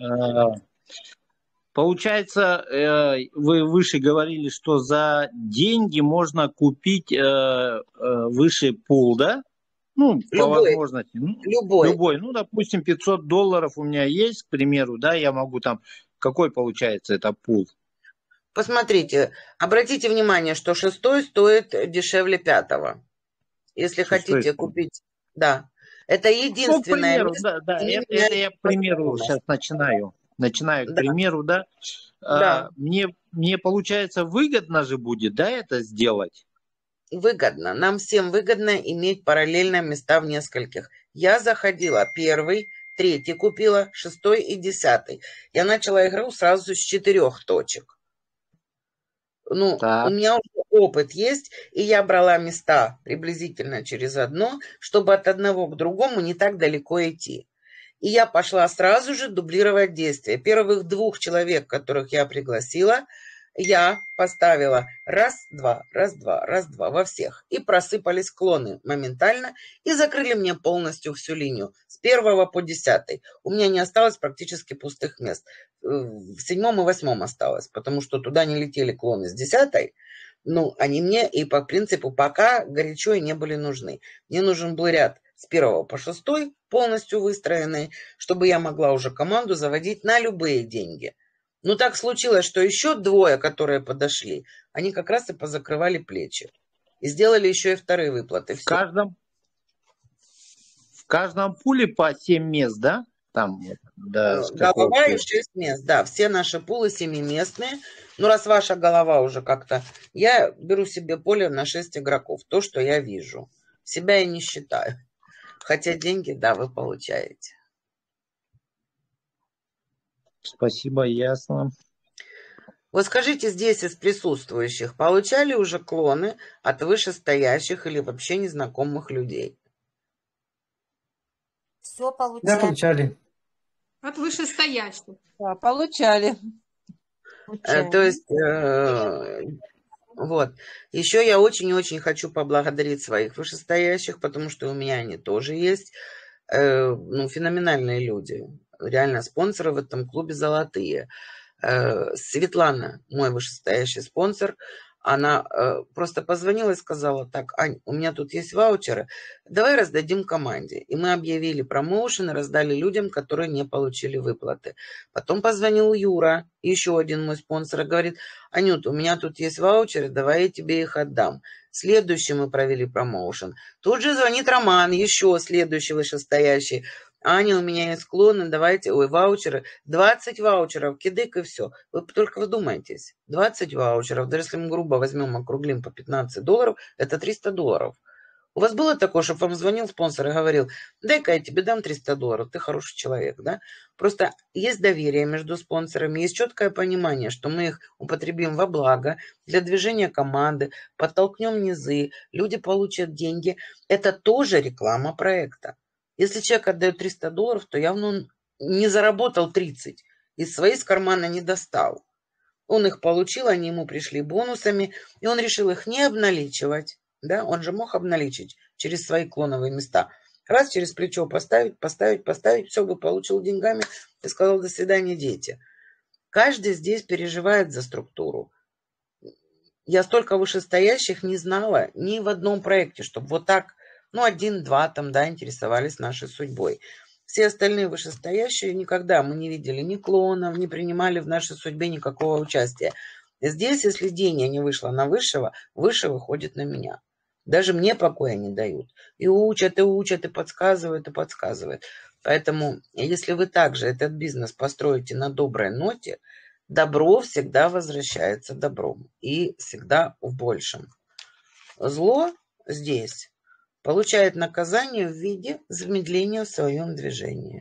Получается, вы выше говорили, что за деньги можно купить выше пул, да? Ну, любой, по возможности. Ну, любой. Любой. Ну, допустим, пятьсот долларов у меня есть, к примеру, да, я могу там... Какой получается это пул? Посмотрите, обратите внимание, что шестой стоит дешевле пятого. Если шестой хотите купить... Да. Это единственное... Ну, к примеру, да, да. Это, это я, к примеру, сейчас начинаю. Начинаю, к да. примеру, да. да. А, мне, мне, получается, выгодно же будет, да, это сделать? Выгодно. Нам всем выгодно иметь параллельно места в нескольких. Я заходила первый, третий купила, шестой и десятый. Я начала игру сразу с четырех точек. Ну, так. У меня уже опыт есть, и я брала места приблизительно через одно, чтобы от одного к другому не так далеко идти. И я пошла сразу же дублировать действия. Первых двух человек, которых я пригласила, я поставила раз-два, раз-два, раз-два во всех. И просыпались клоны моментально и закрыли мне полностью всю линию. С первого по десятый. У меня не осталось практически пустых мест. В седьмом и восьмом осталось, потому что туда не летели клоны с десятой. Ну, они мне и по принципу пока горячо и не были нужны. Мне нужен был ряд с первого по шестой, полностью выстроенный, чтобы я могла уже команду заводить на любые деньги. Ну, так случилось, что еще двое, которые подошли, они как раз и позакрывали плечи. И сделали еще и вторые выплаты. В каждом, в каждом пуле по семь мест, да? Там, да, голова и шесть мест, да. Все наши пулы семиместные. Ну, раз ваша голова уже как-то... Я беру себе поле на шесть игроков. То, что я вижу. Себя я не считаю. Хотя деньги, да, вы получаете. Спасибо, ясно. Вот скажите, здесь из присутствующих получали уже клоны от вышестоящих или вообще незнакомых людей? Все получали. Да, получали. От вышестоящих. Да, получали. Э, то есть, э, вот. Еще я очень-очень хочу поблагодарить своих вышестоящих, потому что у меня они тоже есть. Э, ну, феноменальные люди. Реально спонсоры в этом клубе золотые. Э, Светлана, мой вышестоящий спонсор, она э, просто позвонила и сказала: так, Ань, у меня тут есть ваучеры, давай раздадим команде. И мы объявили промоушен и раздали людям, которые не получили выплаты. Потом позвонил Юра, еще один мой спонсор, и говорит: Анют, у меня тут есть ваучеры, давай я тебе их отдам. Следующий мы провели промоушен. Тут же звонит Роман, еще следующий вышестоящий: Аня, у меня есть склоны, давайте, ой, ваучеры, двадцать ваучеров, кидык и все. Вы только вдумайтесь, двадцать ваучеров, даже если мы грубо возьмем, округлим по пятнадцать долларов, это триста долларов. У вас было такое, чтобы вам звонил спонсор и говорил: дай-ка я тебе дам триста долларов, ты хороший человек, да? Просто есть доверие между спонсорами, есть четкое понимание, что мы их употребим во благо, для движения команды, подтолкнем низы, люди получат деньги. Это тоже реклама проекта. Если человек отдает триста долларов, то явно он не заработал тридцать, из своей с кармана не достал. Он их получил, они ему пришли бонусами, и он решил их не обналичивать. Да? Он же мог обналичить через свои клоновые места. Раз через плечо поставить, поставить, поставить, все бы получил деньгами и сказал: до свидания, дети. Каждый здесь переживает за структуру. Я столько вышестоящих не знала ни в одном проекте, чтобы вот так, ну, один-два там, да, интересовались нашей судьбой. Все остальные вышестоящие никогда мы не видели ни клонов, не принимали в нашей судьбе никакого участия. Здесь, если Деня не вышла на высшего, выше выходит на меня. Даже мне покоя не дают. И учат, и учат, и подсказывают, и подсказывают. Поэтому, если вы также этот бизнес построите на доброй ноте, добро всегда возвращается добром. И всегда в большем. Зло здесь получает наказание в виде замедления в своем движении.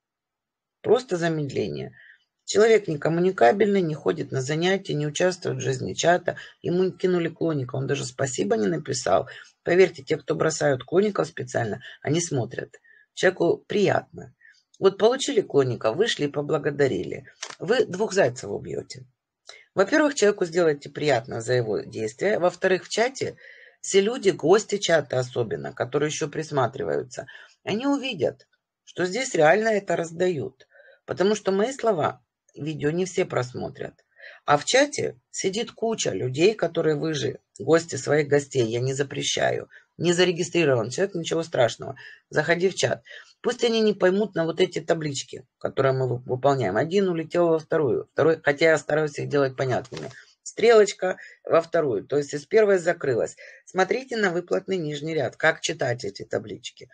Просто замедление. Человек некоммуникабельный, не ходит на занятия, не участвует в жизни чата. Ему кинули клоника, он даже спасибо не написал. Поверьте, те, кто бросают клоников специально, они смотрят. Человеку приятно. Вот получили клоника, вышли и поблагодарили. Вы двух зайцев убьете. Во-первых, человеку сделаете приятно за его действия. Во-вторых, в чате все люди, гости чата особенно, которые еще присматриваются, они увидят, что здесь реально это раздают. Потому что мои слова видео не все просмотрят. А в чате сидит куча людей, которые вы же, гости своих гостей, я не запрещаю. Не зарегистрирован человек, ничего страшного. Заходи в чат. Пусть они не поймут на вот эти таблички, которые мы выполняем. Один улетел во вторую, второй, хотя я стараюсь их делать понятными. Стрелочка во вторую, то есть из первой закрылась. Смотрите на выплатный нижний ряд, как читать эти таблички.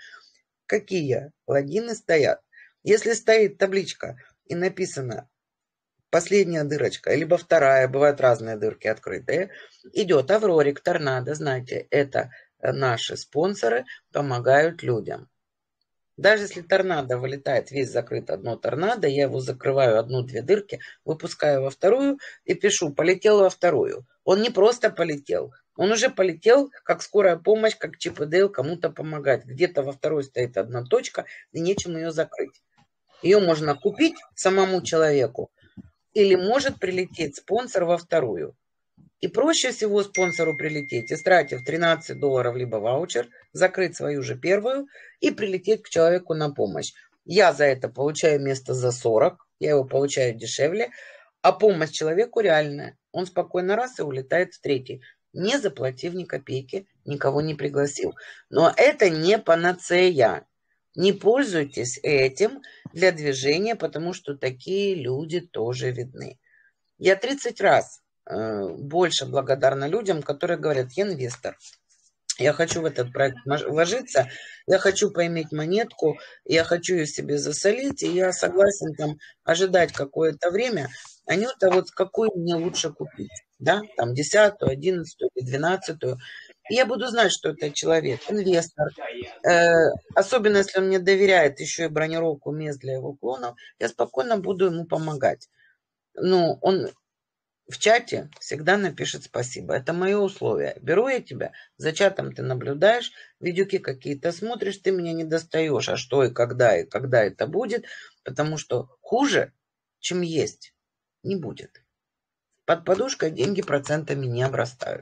Какие логины стоят. Если стоит табличка и написано последняя дырочка, либо вторая, бывают разные дырки открытые, идет Аврорик, Торнадо, знаете, это наши спонсоры помогают людям. Даже если торнадо вылетает, весь закрыт одно торнадо, я его закрываю одну-две дырки, выпускаю во вторую и пишу: полетел во вторую. Он не просто полетел, он уже полетел, как скорая помощь, как Чип и Дейл кому-то помогать. Где-то во второй стоит одна точка, и нечем ее закрыть. Ее можно купить самому человеку, или может прилететь спонсор во вторую. И проще всего спонсору прилететь, истратив тринадцать долларов либо ваучер, закрыть свою же первую и прилететь к человеку на помощь. Я за это получаю место за сорок, я его получаю дешевле, а помощь человеку реальная. Он спокойно раз и улетает в третий, не заплатив ни копейки, никого не пригласил. Но это не панацея. Не пользуйтесь этим для движения, потому что такие люди тоже видны. Я тридцать раз больше благодарна людям, которые говорят: я инвестор, я хочу в этот проект вложиться, я хочу поиметь монетку, я хочу ее себе засолить, и я согласен там ожидать какое-то время. Анюта, вот какую мне лучше купить? Да, там десятую, одиннадцатую или двенадцатую. И я буду знать, что это человек, инвестор. Э, особенно, если он мне доверяет еще и бронировку мест для его клонов, я спокойно буду ему помогать. Ну, он в чате всегда напишет спасибо. Это мое условие. Беру я тебя, за чатом ты наблюдаешь, видюки какие-то смотришь, ты меня не достаешь. А что и когда, и когда это будет, потому что хуже, чем есть, не будет. Под подушкой деньги процентами не обрастают.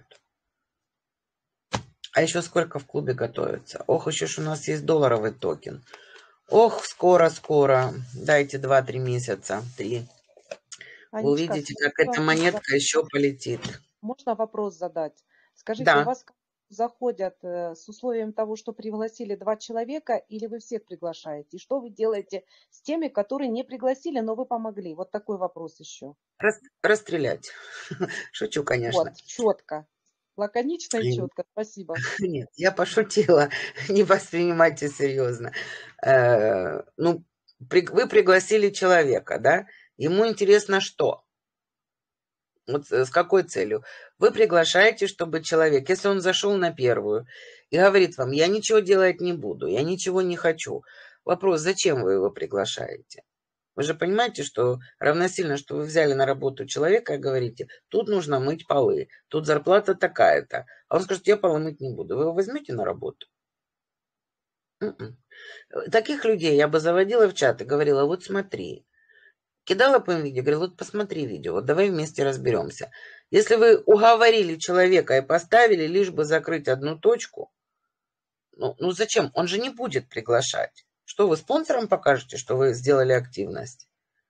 А еще сколько в клубе готовится. Ох, еще ж у нас есть долларовый токен. Ох, скоро-скоро. Дайте два-три месяца. Три. Вы Анечка, увидите, скажите, как эта вопрос монетка задать? еще полетит. Можно вопрос задать? Скажите, у Да. вас заходят э, с условием того, что пригласили два человека, или вы всех приглашаете? И что вы делаете с теми, которые не пригласили, но вы помогли? Вот такой вопрос еще. Рас- расстрелять. Шучу, конечно. Вот, четко. Лаконично и М, четко. Спасибо. Нет, я пошутила. Не воспринимайте серьезно. Э, Ну, при- вы пригласили человека, да? Ему интересно что? Вот с с какой целью? Вы приглашаете, чтобы человек, если он зашел на первую и говорит вам, я ничего делать не буду, я ничего не хочу. Вопрос, зачем вы его приглашаете? Вы же понимаете, что равносильно, что вы взяли на работу человека и говорите, тут нужно мыть полы, тут зарплата такая-то. А он скажет, я полы мыть не буду. Вы его возьмете на работу? М-м. Таких людей я бы заводила в чат и говорила, вот смотри, кидала по им видео, говорю, вот посмотри видео, вот давай вместе разберемся. Если вы уговорили человека и поставили, лишь бы закрыть одну точку, ну, ну зачем? Он же не будет приглашать. Что вы спонсорам покажете, что вы сделали активность?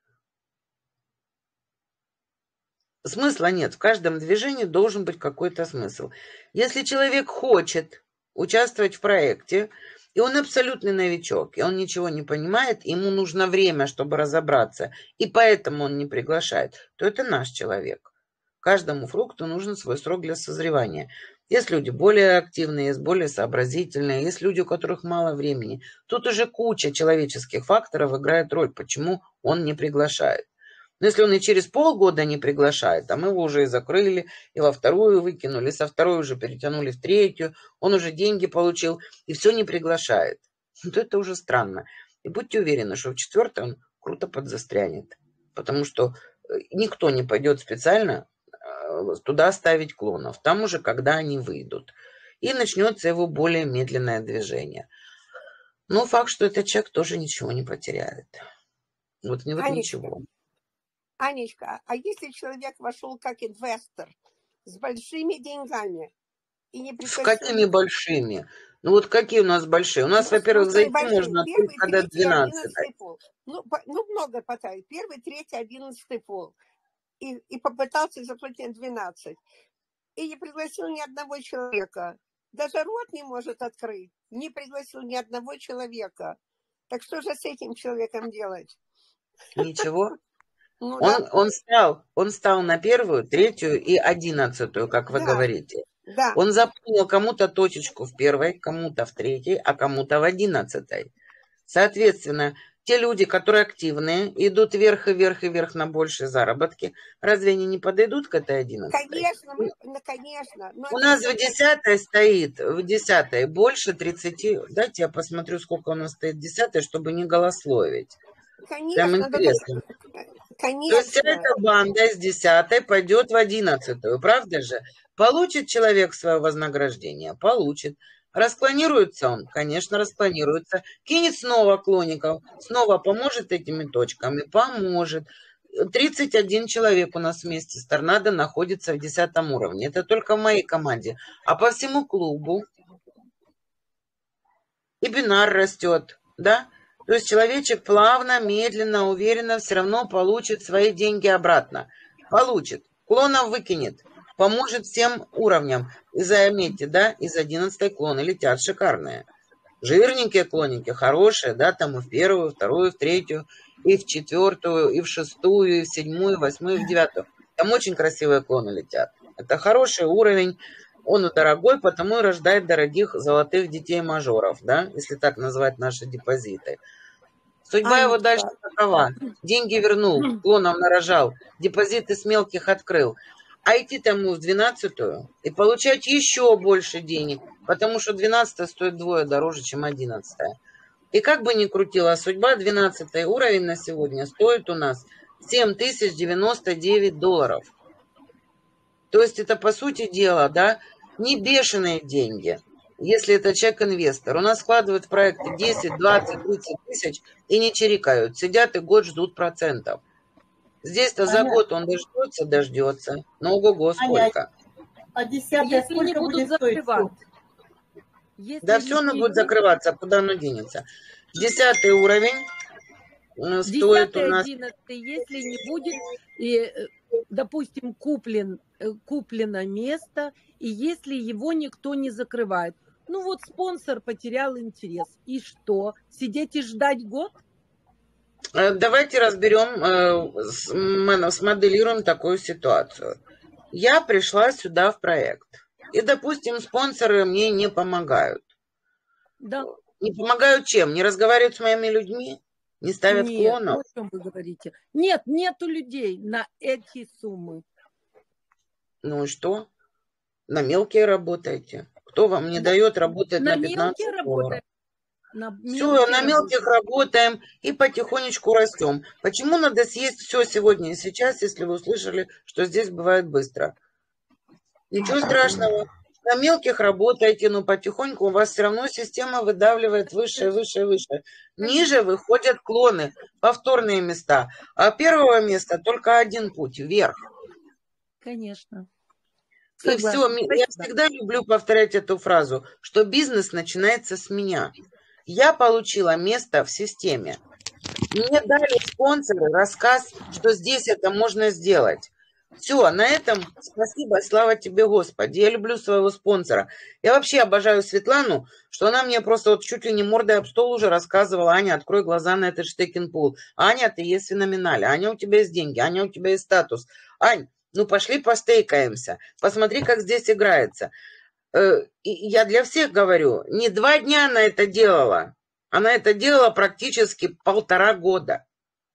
Смысла нет. В каждом движении должен быть какой-то смысл. Если человек хочет участвовать в проекте, и он абсолютный новичок, и он ничего не понимает, ему нужно время, чтобы разобраться, и поэтому он не приглашает, то это наш человек. Каждому фрукту нужен свой срок для созревания. Есть люди более активные, есть более сообразительные, есть люди, у которых мало времени. Тут уже куча человеческих факторов играет роль, почему он не приглашает. Но если он и через полгода не приглашает, а мы его уже и закрыли, и во вторую выкинули, со второй уже перетянули в третью, он уже деньги получил, и все не приглашает, то это уже странно. И будьте уверены, что в четвертой он круто подзастрянет, потому что никто не пойдет специально туда ставить клонов, там уже когда они выйдут. И начнется его более медленное движение. Но факт, что этот человек тоже ничего не потеряет. Вот, вот Анечка, ничего. Анечка, а если человек вошел как инвестор с большими деньгами и не С пригласил... какими большими? Ну вот какие у нас большие? У нас, Ну, во-первых, ну, зайти большие. можно Первый, только до третий, двенадцатой. одиннадцатый пол. Ну, по- ну, много поставить. Первый, третий, одиннадцатый пол. И, и попытался заплатить двенадцать. И не пригласил ни одного человека. Даже рот не может открыть. Не пригласил ни одного человека. Так что же с этим человеком делать? Ничего. Ну Он, да, он стал, он стал на первую, третью и одиннадцатую, как вы да, говорите. да. Он заполнил кому-то точечку в первой, кому-то в третьей, а кому-то в одиннадцатой. Соответственно, те люди, которые активные, идут вверх и вверх и вверх на большие заработки, разве они не подойдут к этой одиннадцатой? Конечно, мы, ну, конечно. Но У это нас все в десятой стоит, в десятой больше тридцати. Дайте я посмотрю, сколько у нас стоит в десятой, чтобы не голословить. Прям Конечно, да, интересно. То есть вся конечно. эта банда из десятой пойдет в одиннадцатую, правда же? Получит человек свое вознаграждение? Получит. Расклонируется он? Конечно, расклонируется. Кинет снова клоников, снова поможет этими точками? Поможет. тридцать один человек у нас вместе с Торнадо находится в десятом уровне. Это только в моей команде. А по всему клубу и бинар растет, да? То есть человечек плавно, медленно, уверенно все равно получит свои деньги обратно. Получит. Клонов выкинет. Поможет всем уровням. И заметьте, да, из одиннадцатой клоны летят шикарные. Жирненькие клоники, хорошие, да, там и в первую, и в вторую, и в третью, и в четвертую, и в шестую, и в седьмую, и в восьмую, и в девятую. Там очень красивые клоны летят. Это хороший уровень. Он дорогой, потому и рождает дорогих золотых детей-мажоров, да, если так назвать наши депозиты. Судьба его дальше такова. Деньги вернул, клонов нарожал, депозиты с мелких открыл. А идти тому в двенадцатую и получать еще больше денег, потому что двенадцатая стоит вдвое дороже, чем одиннадцатая. И как бы ни крутила судьба, двенадцатый уровень на сегодня стоит у нас семь тысяч девяносто девять долларов. То есть это, по сути дела, да, не бешеные деньги, если это человек-инвестор. У нас складывают в проекты десять, двадцать, тридцать тысяч и не чирикают. Сидят и год ждут процентов. Здесь-то за Аня. год он дождется, дождется. Но ого-го, сколько. А десятая Если не сколько будут будет стоить? закрывать. Если Да все оно не будет закрываться, куда оно денется. Десятый уровень. э, стоит у десятый, нас... одиннадцатый, если не будет, и, э, допустим, куплен, э, куплено место, и если его никто не закрывает. Ну вот спонсор потерял интерес. И что? Сидеть и ждать год? Э, Давайте разберем, э, с- м, смоделируем такую ситуацию. Я пришла сюда в проект, и, допустим, спонсоры мне не помогают. Да. Не помогают чем? Не разговаривают с моими людьми? Не ставят Нет, клонов? о чем вы говорите? Нет, нету людей на эти суммы. Ну и что? На мелкие работаете. Кто вам не Да, дает работать на на мелкие пятнадцать долларов? работаем. На Все, мелкие на мелких работаем. работаем и потихонечку растем. Почему надо съесть все сегодня и сейчас, если вы услышали, что здесь бывает быстро? Ничего страшного. На мелких работаете, но потихоньку у вас все равно система выдавливает выше, выше, выше. Ниже выходят клоны, повторные места. А первого места только один путь – вверх. Конечно. И все. Согласна. Я Спасибо. всегда люблю повторять эту фразу, что бизнес начинается с меня. Я получила место в системе. Мне дали спонсоры рассказ, что здесь это можно сделать. Все, на этом спасибо, слава тебе, Господи. Я люблю своего спонсора. Я вообще обожаю Светлану, что она мне просто вот чуть ли не мордой об стол уже рассказывала: Аня, открой глаза на этот штекенпул. Аня, ты есть в феноменале. Аня, у тебя есть деньги. Аня, у тебя есть статус. Ань, ну пошли постейкаемся. Посмотри, как здесь играется. Э, и Я для всех говорю, не два дня она это делала. Она это делала практически полтора года.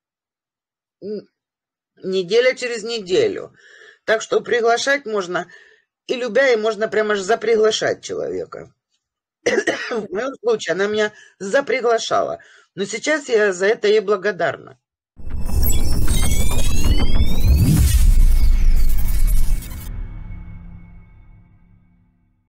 Н- Неделя через неделю. Так что приглашать можно, и любя, и можно прямо же заприглашать человека. В моем случае она меня заприглашала. Но сейчас я за это ей благодарна.